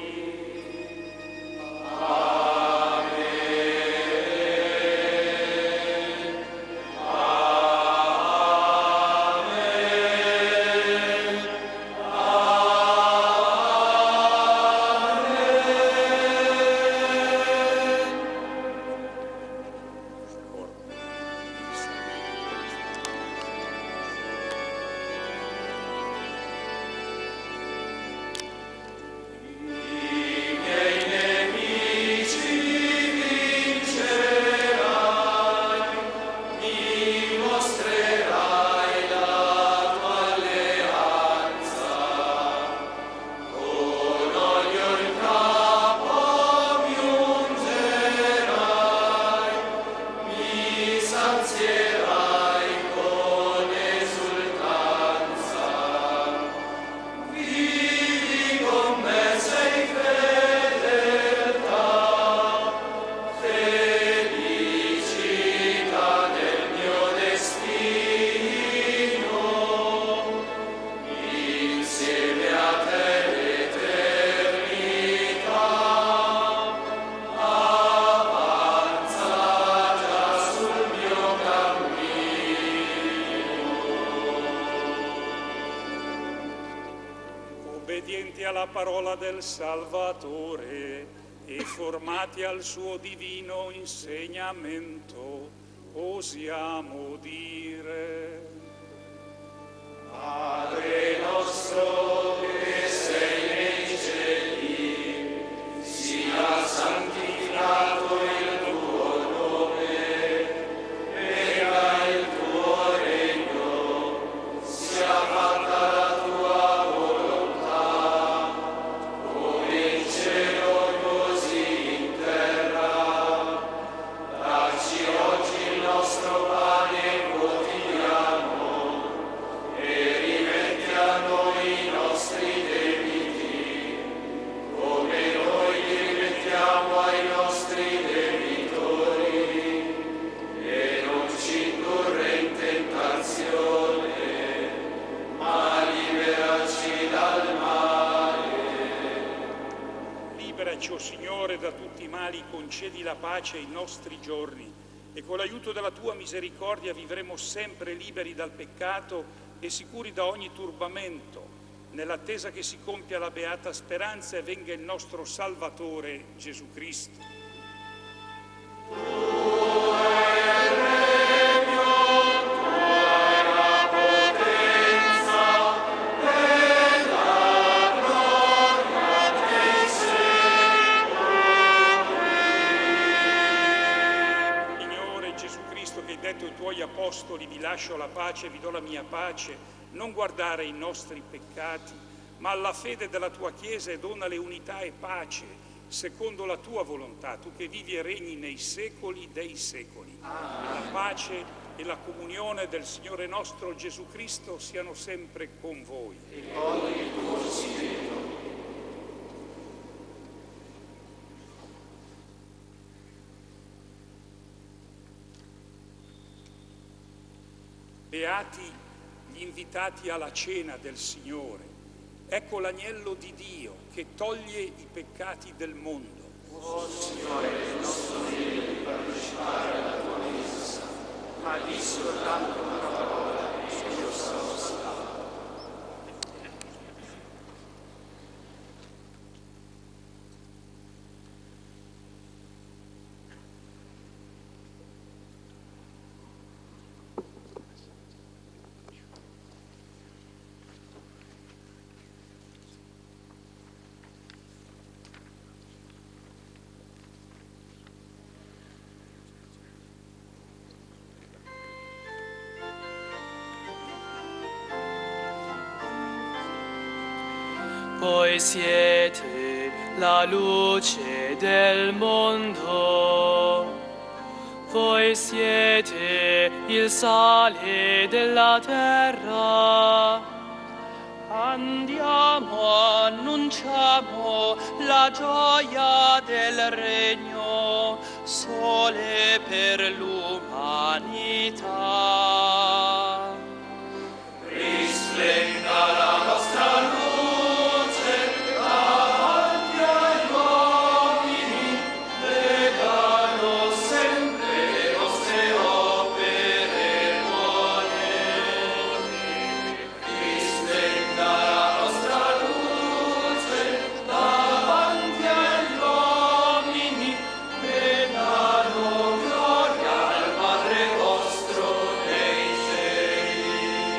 Amen. Amen. Obbedienti alla parola del Salvatore e formati al suo divino insegnamento, osiamo dire: Padre nostro che sei nei cieli, sia santificato il tuo nome, venga il tuo regno, sia fatta la tua volontà, come in cielo così in terra. Dacci oggi il nostro pane quotidiano e rimetti a noi i nostri debiti, come noi li rimettiamo ai nostri debitori, e non ci indurre in tentazione, ma liberaci dal male. Liberaci, o Signore, da tutti i mali, concedi la pace ai nostri giorni, e con l'aiuto della tua misericordia vivremo sempre liberi dal peccato e sicuri da ogni turbamento, nell'attesa che si compia la beata speranza e venga il nostro Salvatore Gesù Cristo. Detto ai tuoi apostoli: vi lascio la pace, vi do la mia pace, non guardare i nostri peccati, ma alla fede della tua Chiesa, e donale unità e pace, secondo la tua volontà, tu che vivi e regni nei secoli dei secoli. Amen. La pace e la comunione del Signore nostro Gesù Cristo siano sempre con voi. E con il tuo spirito. Beati gli invitati alla cena del Signore. Ecco l'agnello di Dio che toglie i peccati del mondo. O Signore, il nostro degno di partecipare alla tua messa, ma di soltanto una parola e io sarò salvato. Voi siete la luce del mondo, voi siete il sale della terra. Andiamo, annunciamo la gioia del regno, sole per l'umanità. Risplenda la vostra luce davanti agli uomini, vedano sempre le vostre opere buone. Risplenda la vostra luce davanti agli uomini, vedano gloria al Padre vostro nei cieli.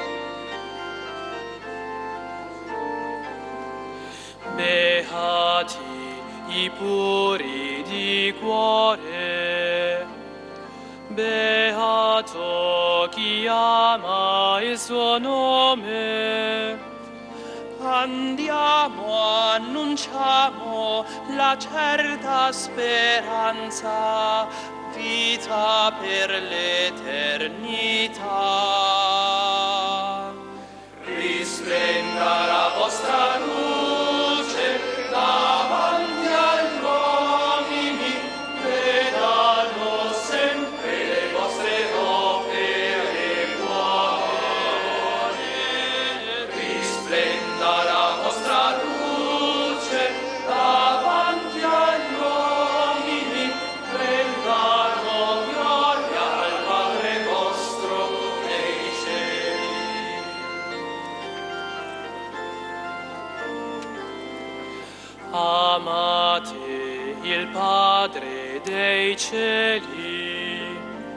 Beati i puri di cuore, beato chi ama il suo nome. Andiamo, annunciamo la certa speranza, vita per l'eternità. Risplenda la vostra luce davanti agli uomini, vedano sempre le vostre opere buone. Risplenda la vostra luce davanti agli uomini, vedano gloria al Padre vostro nei cieli. Amate il Padre dei cieli,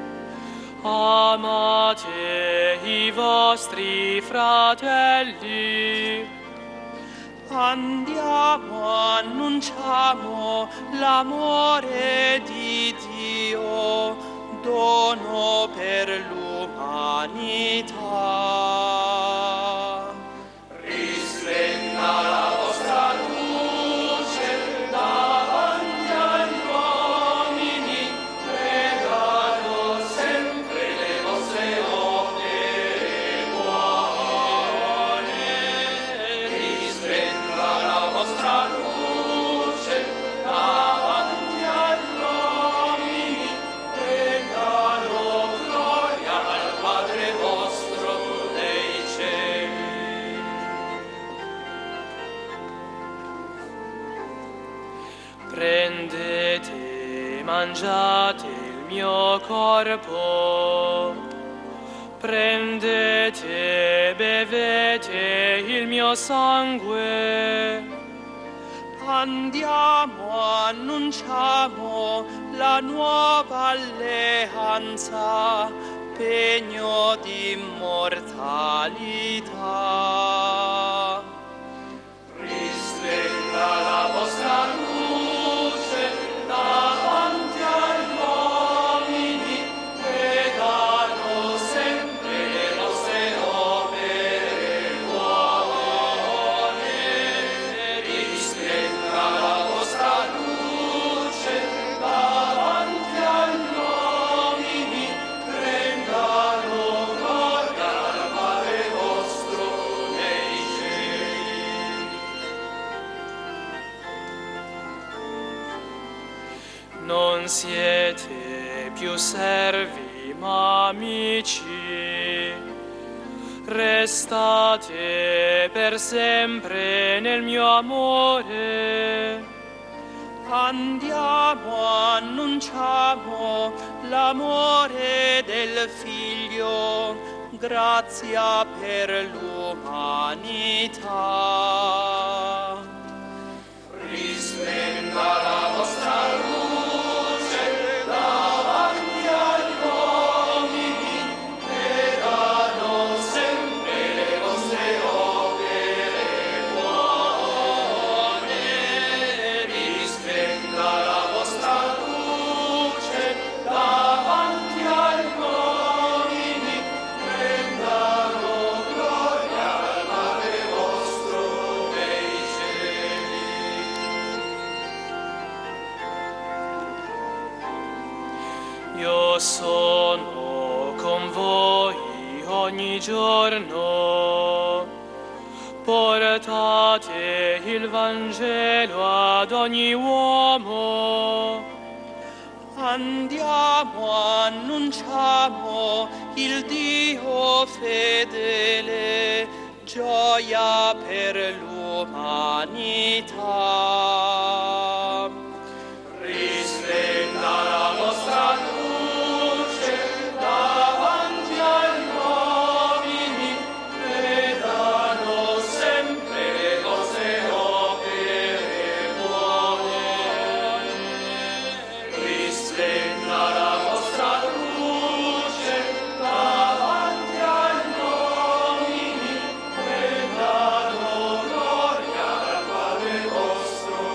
amate i vostri fratelli. Andiamo, annunciamo l'amore di Dio, dono per l'umanità. Risplenda la vostra luce davanti agli uomini, vedano sempre le vostre opere buone. Risplenda la vostra luce davanti agli uomini, vedano gloria al Padre vostro nei cieli. Prendete, mangiate il mio corpo, prendete, bevete il mio sangue. Andiamo, annunciamo la nuova alleanza, pegno di immortalità. Risplenda la vostra luce davanti agli uomini, vedano sempre le vostre opere buone. Risplenda la vostra luce davanti agli uomini, rendano gloria al Padre vostro nei cieli. Non siete più servi amici, restate per sempre nel mio amore. Andiamo, annunciamo l'amore del Figlio, grazia per l'umanità. Risplenda la vostra luce davanti agli uomini, vedano sempre le vostre opere buone. Risplenda la vostra luce davanti agli uomini, rendano gloria al Padre vostro nei cieli. Io sono con voi ogni giorno, portate il Vangelo ad ogni uomo. Andiamo, annunciamo il Dio fedele, gioia per l'umanità. Risplenda la vostra luce davanti agli uomini, vedano sempre le vostre opere buone. Risplenda la vostra luce davanti agli uomini, vedano gloria al Padre vostro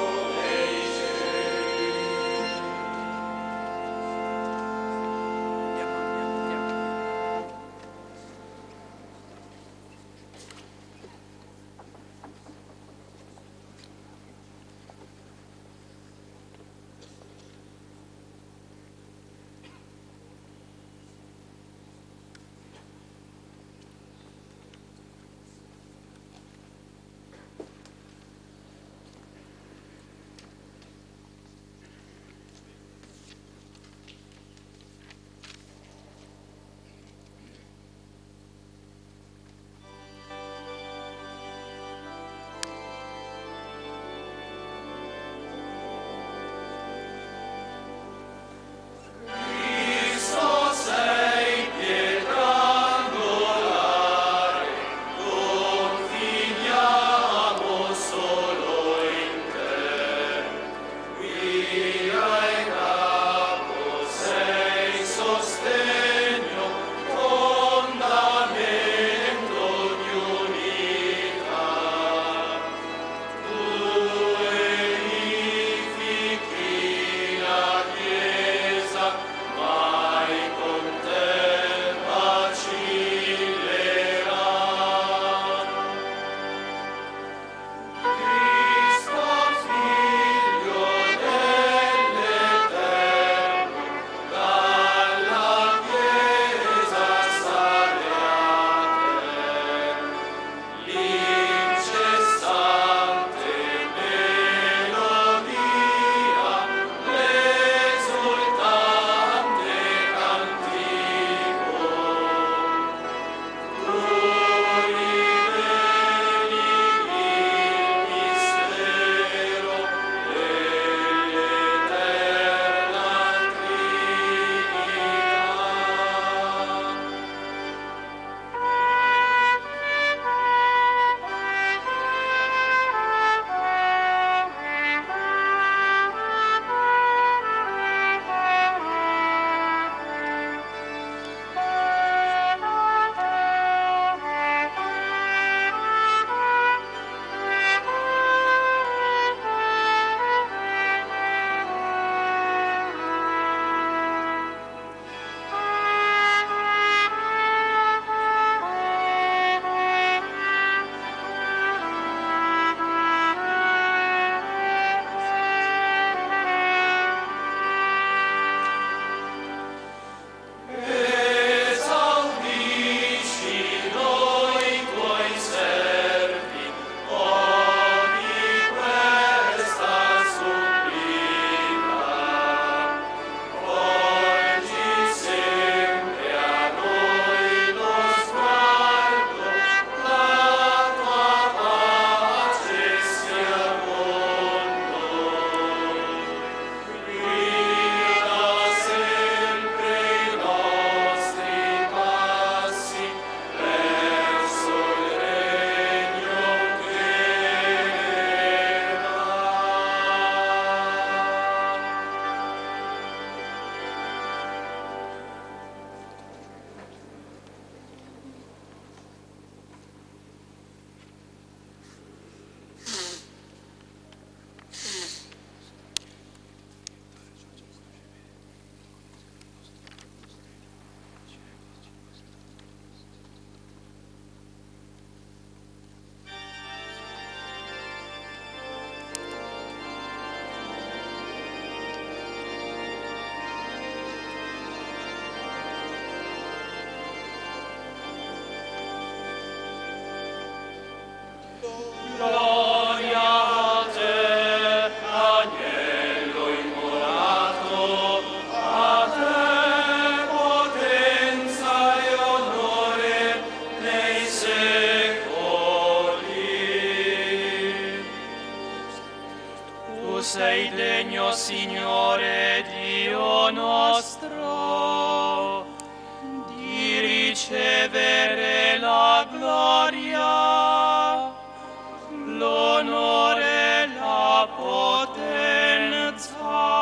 Tu sei degno, Signore Dio nostro, di ricevere la gloria, l'onore e la potenza.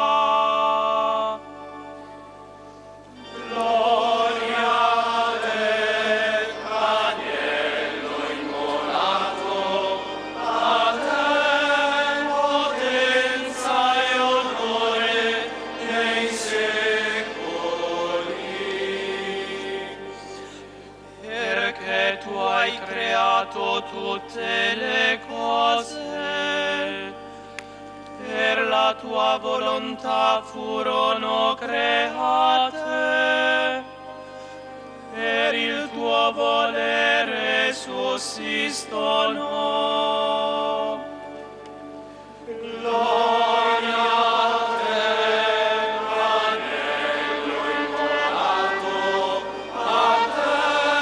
Gloria all'agnello immolato, a te potenza e onore nei secoli. Perché tu hai creato tutte le cose, per la tua volontà furono create, per il tuo volere sussistono. Gloria a te, agnello immolato, a te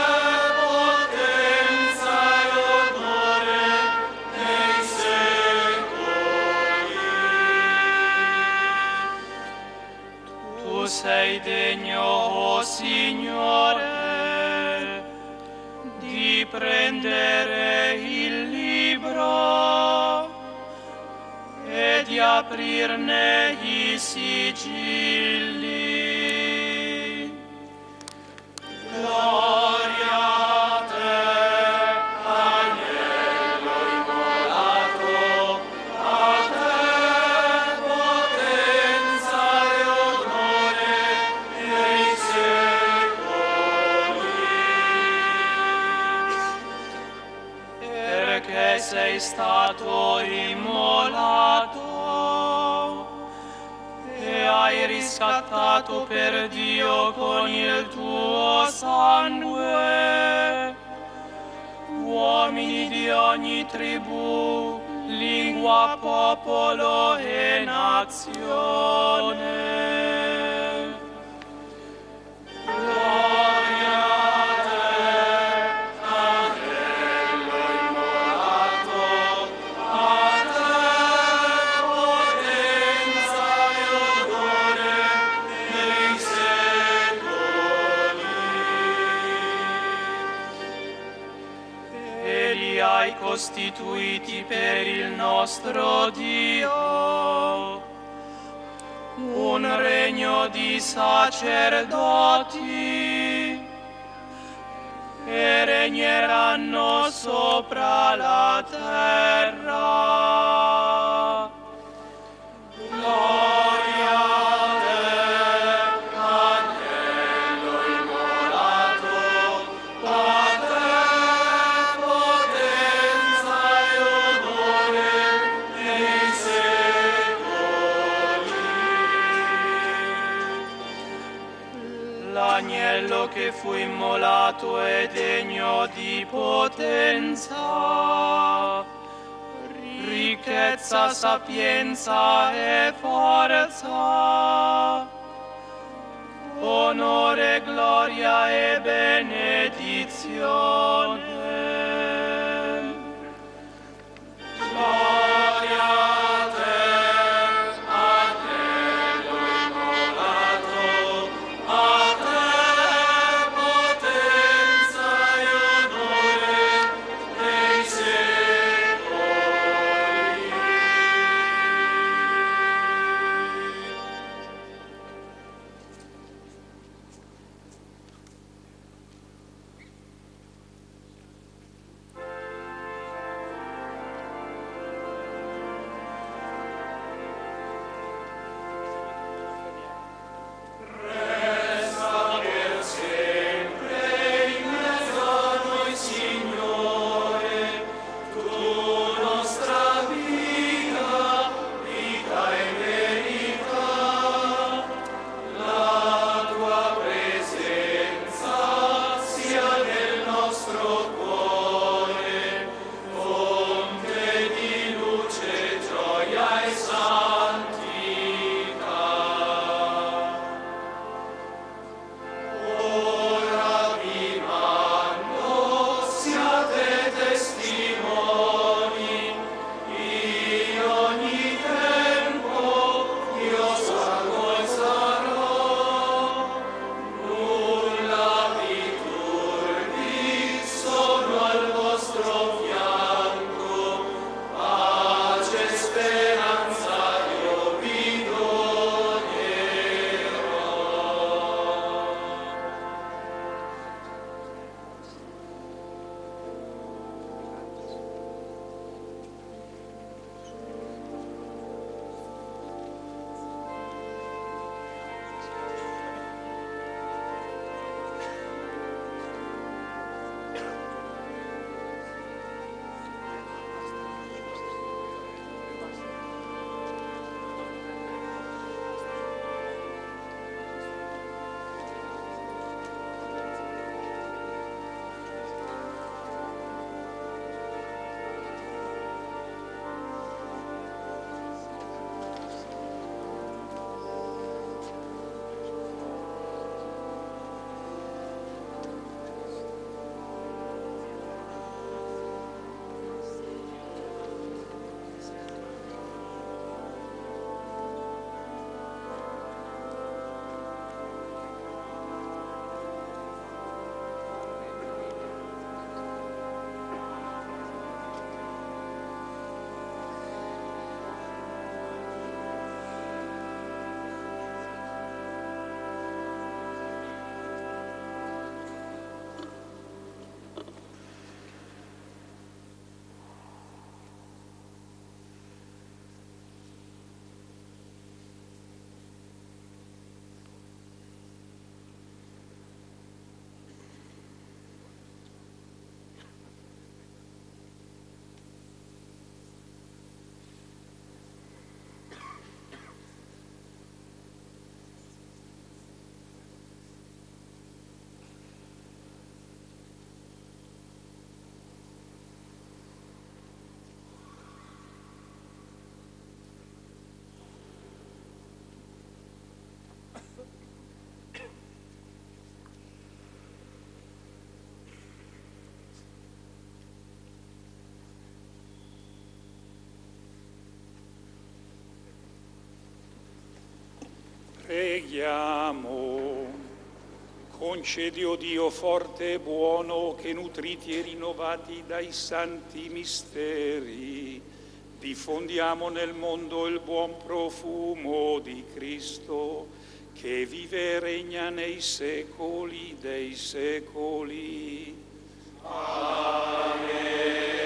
potenza e onore nei secoli. Tu sei degno, o Signore, di prendere il libro e di aprirne i sigilli. Gloria a te, agnello immolato, a te potenza e onore nei secoli. Perché sei stato immolato e hai riscattato per Dio con il tuo sangue uomini di ogni tribù, lingua, popolo e nazione. Gloria a te, agnello immolato, a te potenza e onore nei secoli. E li hai costituiti per il nostro Dio, un regno di sacerdoti, e regneranno sopra la terra. Gloria a te, agnello immolato, a te potenza e onore nei secoli. L'agnello che fu immolato è degno di potenza, ricchezza, sapienza e forza, onore, gloria e benedizione. Gloria a te, agnello immolato, a te potenza e onore nei secoli. Preghiamo. Concedi, o Dio forte e buono, che nutriti e rinnovati dai santi misteri, diffondiamo nel mondo il buon profumo di Cristo, che vive e regna nei secoli dei secoli. Amen.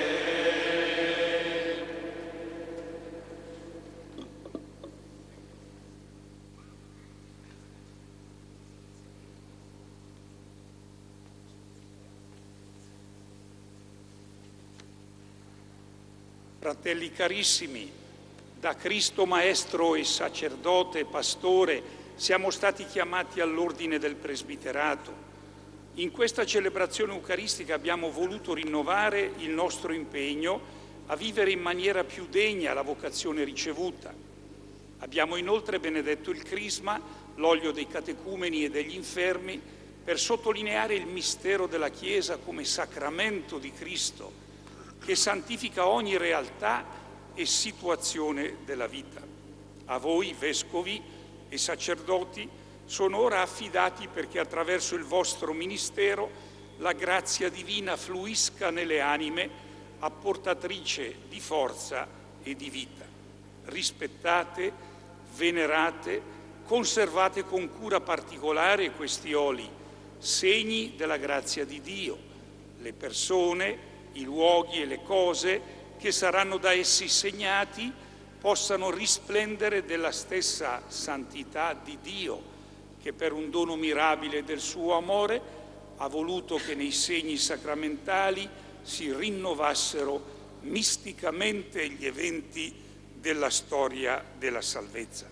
Fratelli carissimi, da Cristo Maestro e sacerdote, pastore, siamo stati chiamati all'ordine del presbiterato. In questa celebrazione eucaristica abbiamo voluto rinnovare il nostro impegno a vivere in maniera più degna la vocazione ricevuta. Abbiamo inoltre benedetto il crisma, l'olio dei catecumeni e degli infermi, per sottolineare il mistero della Chiesa come sacramento di Cristo, che santifica ogni realtà e situazione della vita. A voi, vescovi e sacerdoti, sono ora affidati perché attraverso il vostro ministero la grazia divina fluisca nelle anime, apportatrice di forza e di vita. Rispettate, venerate, conservate con cura particolare questi oli, segni della grazia di Dio, le persone, i luoghi e le cose che saranno da essi segnati possano risplendere della stessa santità di Dio, che per un dono mirabile del suo amore ha voluto che nei segni sacramentali si rinnovassero misticamente gli eventi della storia della salvezza.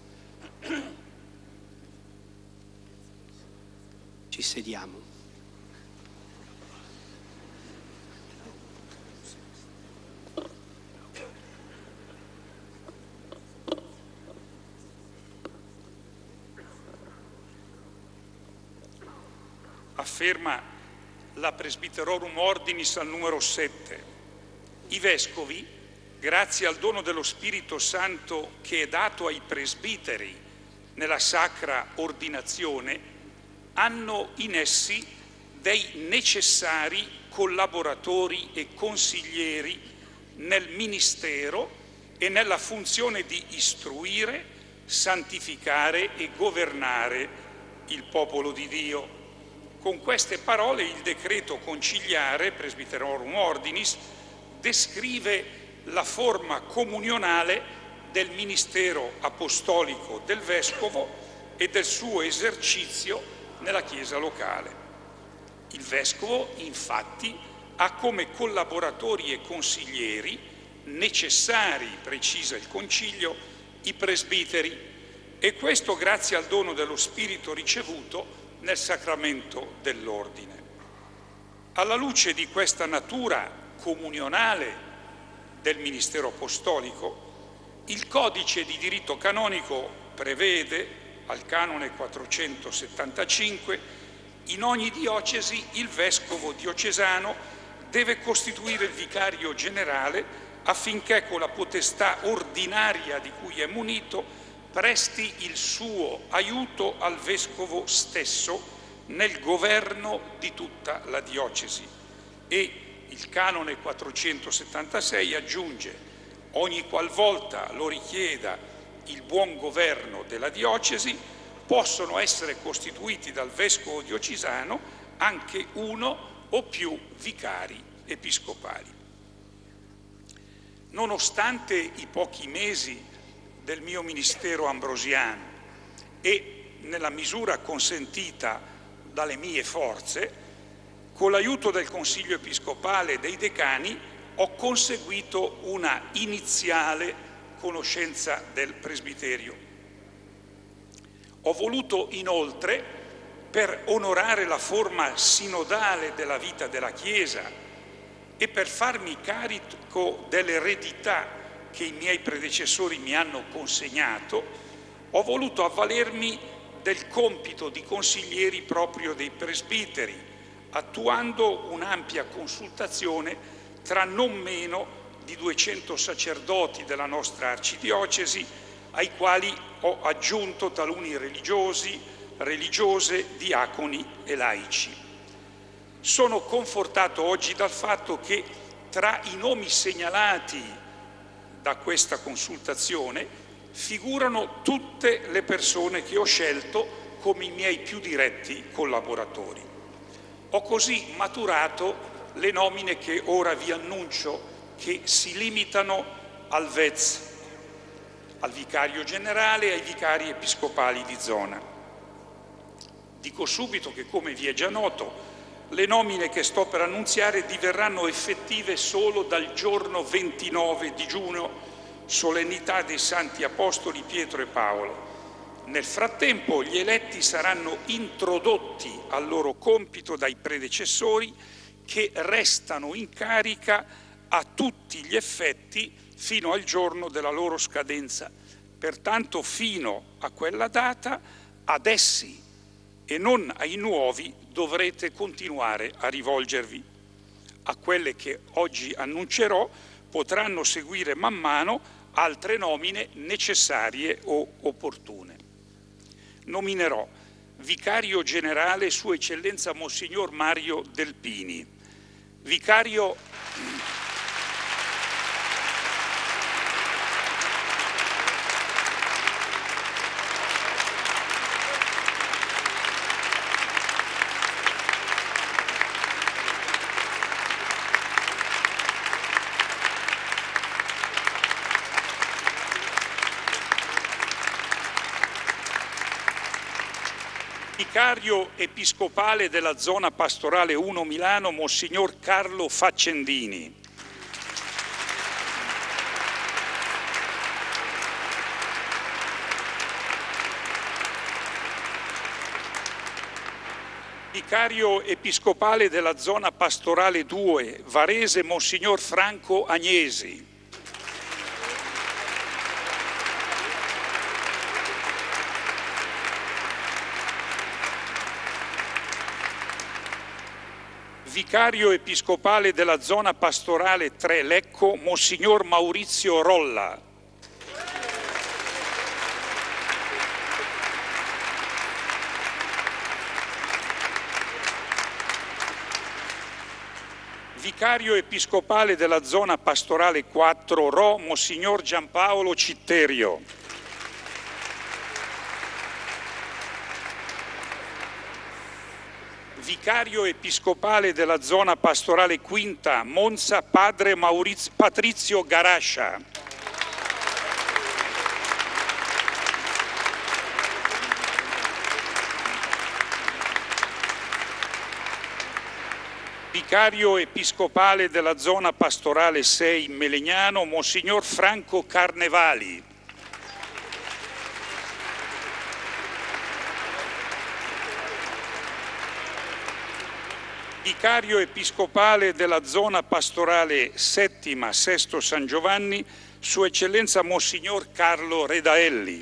Ci sediamo. Afferma la Presbyterorum Ordinis al numero sette. I vescovi, grazie al dono dello Spirito Santo che è dato ai presbiteri nella sacra ordinazione, hanno in essi dei necessari collaboratori e consiglieri nel ministero e nella funzione di istruire, santificare e governare il popolo di Dio. Con queste parole il decreto conciliare, Presbyterorum Ordinis, descrive la forma comunionale del ministero apostolico del Vescovo e del suo esercizio nella Chiesa locale. Il Vescovo, infatti, ha come collaboratori e consiglieri necessari, precisa il Concilio, i presbiteri, e questo grazie al dono dello Spirito ricevuto nel sacramento dell'ordine. Alla luce di questa natura comunionale del ministero apostolico, il codice di diritto canonico prevede, al canone quattrocentosettantacinque, in ogni diocesi il vescovo diocesano deve costituire il vicario generale affinché con la potestà ordinaria di cui è munito presti il suo aiuto al vescovo stesso nel governo di tutta la diocesi. E il canone quattrocentosettantasei aggiunge: ogni qualvolta lo richieda il buon governo della diocesi, possono essere costituiti dal vescovo diocesano anche uno o più vicari episcopali. Nonostante i pochi mesi del mio ministero ambrosiano e nella misura consentita dalle mie forze, con l'aiuto del Consiglio Episcopale e dei decani ho conseguito una iniziale conoscenza del presbiterio. Ho voluto inoltre, per onorare la forma sinodale della vita della Chiesa e per farmi carico dell'eredità che i miei predecessori mi hanno consegnato, ho voluto avvalermi del compito di consiglieri proprio dei presbiteri, attuando un'ampia consultazione tra non meno di duecento sacerdoti della nostra arcidiocesi, ai quali ho aggiunto taluni religiosi, religiose, diaconi e laici. Sono confortato oggi dal fatto che tra i nomi segnalati da questa consultazione figurano tutte le persone che ho scelto come i miei più diretti collaboratori. Ho così maturato le nomine che ora vi annuncio, che si limitano al V E Z, al vicario generale e ai vicari episcopali di zona. Dico subito che, come vi è già noto, le nomine che sto per annunziare diverranno effettive solo dal giorno ventinove di giugno, solennità dei Santi Apostoli Pietro e Paolo. Nel frattempo gli eletti saranno introdotti al loro compito dai predecessori, che restano in carica a tutti gli effetti fino al giorno della loro scadenza. Pertanto fino a quella data ad essi e non ai nuovi dovrete continuare a rivolgervi. A quelle che oggi annuncerò potranno seguire man mano altre nomine necessarie o opportune. Nominerò vicario generale Sua Eccellenza Monsignor Mario Delpini, vicario Vicario episcopale della zona pastorale uno Milano, Monsignor Carlo Faccendini. Vicario episcopale della zona pastorale due, Varese, Monsignor Franco Agnesi. Vicario episcopale della zona pastorale tre Lecco, Monsignor Maurizio Rolla. Vicario episcopale della zona pastorale quattro Ro, Monsignor Giampaolo Citterio. Vicario episcopale della zona pastorale quinta Monza, padre Maurizio, Patrizio Garascia. Vicario episcopale della zona pastorale sei Melegnano, Monsignor Franco Carnevali. Vicario episcopale della zona pastorale settima Sesto San Giovanni, Sua Eccellenza Monsignor Carlo Redaelli.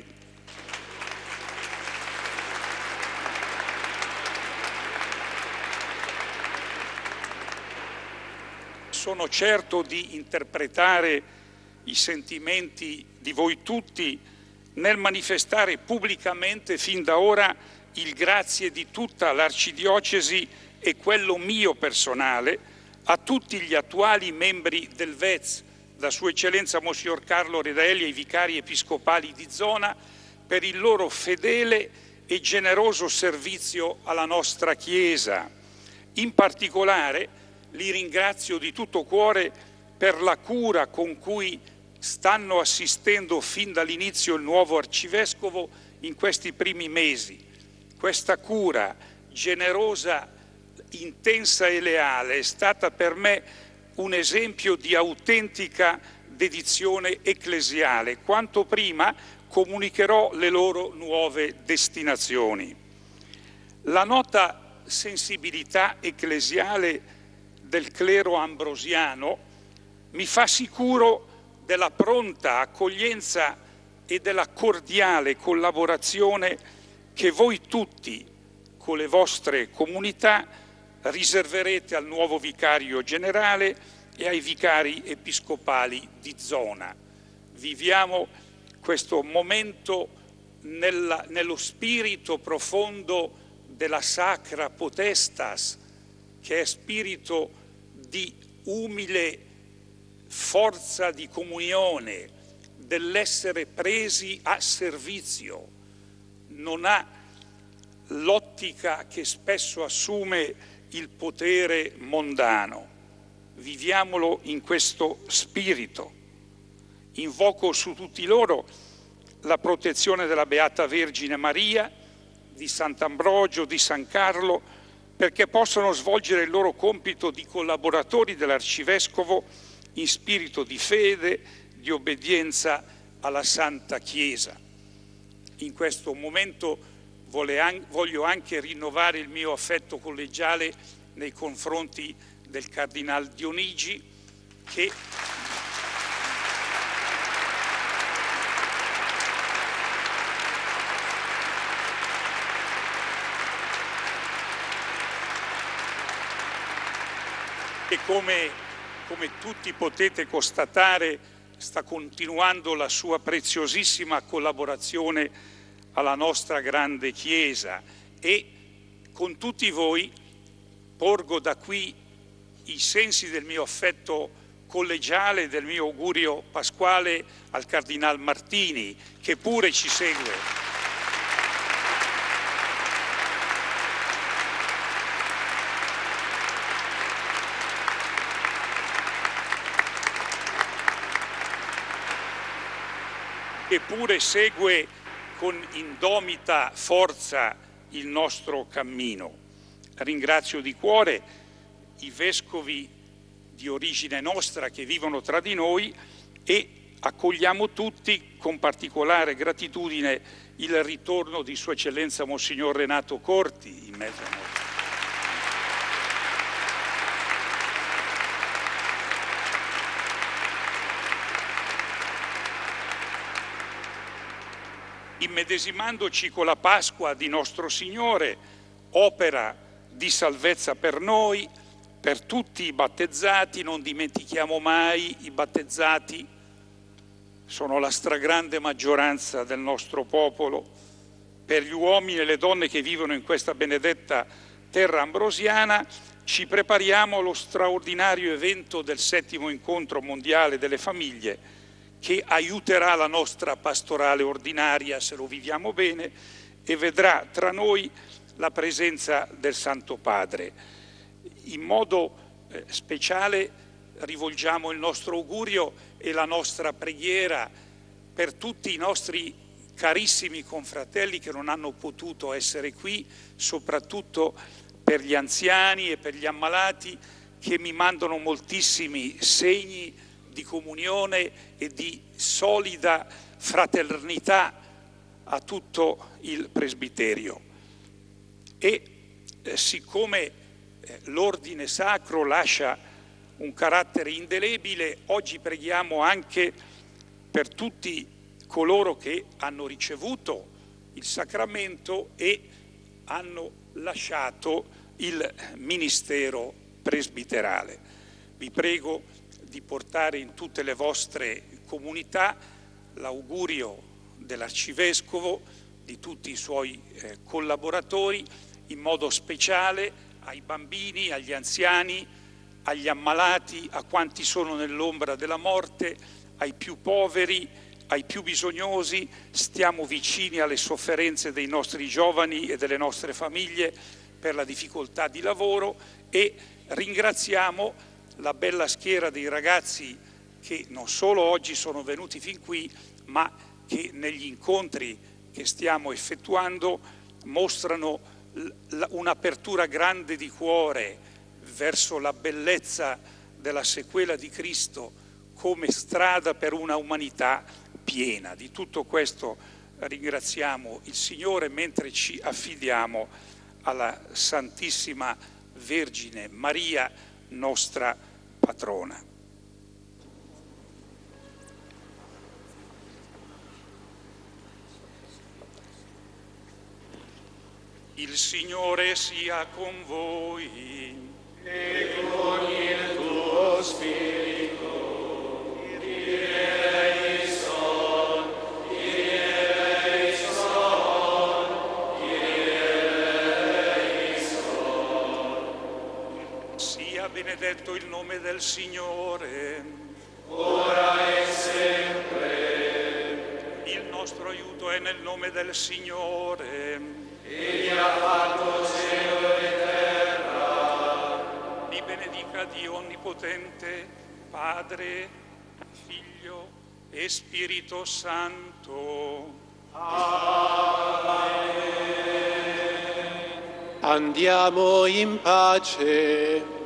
Sono certo di interpretare i sentimenti di voi tutti nel manifestare pubblicamente fin da ora il grazie di tutta l'Arcidiocesi e quello mio personale a tutti gli attuali membri del V E Z, da Sua Eccellenza Monsignor Carlo Redaelli ai vicari episcopali di zona, per il loro fedele e generoso servizio alla nostra Chiesa. In particolare li ringrazio di tutto cuore per la cura con cui stanno assistendo fin dall'inizio il nuovo arcivescovo in questi primi mesi. Questa cura generosa, intensa e leale è stata per me un esempio di autentica dedizione ecclesiale. Quanto prima comunicherò le loro nuove destinazioni. La nota sensibilità ecclesiale del clero ambrosiano mi fa sicuro della pronta accoglienza e della cordiale collaborazione che voi tutti, con le vostre comunità, riserverete al nuovo vicario generale e ai vicari episcopali di zona. Viviamo questo momento nella, nello spirito profondo della Sacra Potestas, che è spirito di umile forza di comunione, dell'essere presi a servizio. Non ha l'ottica che spesso assume il potere mondano. Viviamolo in questo spirito. Invoco su tutti loro la protezione della Beata Vergine Maria, di Sant'Ambrogio, di San Carlo, perché possano svolgere il loro compito di collaboratori dell'Arcivescovo in spirito di fede, di obbedienza alla Santa Chiesa. In questo momento voglio anche rinnovare il mio affetto collegiale nei confronti del Cardinal Dionigi, che e come, come tutti potete constatare sta continuando la sua preziosissima collaborazione alla nostra grande Chiesa, e con tutti voi porgo da qui i sensi del mio affetto collegiale, del mio augurio pasquale al Cardinal Martini, che pure ci segue. Che pure segue con indomita forza il nostro cammino. Ringrazio di cuore i vescovi di origine nostra che vivono tra di noi e accogliamo tutti con particolare gratitudine il ritorno di Sua Eccellenza Monsignor Renato Corti in mezzo a noi. Immedesimandoci con la Pasqua di nostro Signore, opera di salvezza per noi, per tutti i battezzati. Non dimentichiamo mai i battezzati, sono la stragrande maggioranza del nostro popolo, per gli uomini e le donne che vivono in questa benedetta terra ambrosiana. Ci prepariamo allo straordinario evento del settimo incontro mondiale delle famiglie, che aiuterà la nostra pastorale ordinaria, se lo viviamo bene, e vedrà tra noi la presenza del Santo Padre. In modo eh, speciale rivolgiamo il nostro augurio e la nostra preghiera per tutti i nostri carissimi confratelli che non hanno potuto essere qui, soprattutto per gli anziani e per gli ammalati, che mi mandano moltissimi segni di comunione e di solida fraternità a tutto il presbiterio. E eh, siccome eh, l'ordine sacro lascia un carattere indelebile, oggi preghiamo anche per tutti coloro che hanno ricevuto il sacramento e hanno lasciato il ministero presbiterale. Vi prego di portare in tutte le vostre comunità l'augurio dell'Arcivescovo, di tutti i suoi eh, collaboratori, in modo speciale ai bambini, agli anziani, agli ammalati, a quanti sono nell'ombra della morte, ai più poveri, ai più bisognosi. Stiamo vicini alle sofferenze dei nostri giovani e delle nostre famiglie per la difficoltà di lavoro, e ringraziamo la bella schiera dei ragazzi che non solo oggi sono venuti fin qui, ma che negli incontri che stiamo effettuando mostrano un'apertura grande di cuore verso la bellezza della sequela di Cristo come strada per una umanità piena. Di tutto questo ringraziamo il Signore mentre ci affidiamo alla Santissima Vergine Maria, nostra patrona. Il Signore sia con voi e con il tuo spirito. Direi son benedetto il nome del Signore, ora e sempre. Il nostro aiuto è nel nome del Signore. Egli ha fatto cielo e terra. Vi benedica Dio Onnipotente, Padre, Figlio e Spirito Santo. Amen. Andiamo in pace.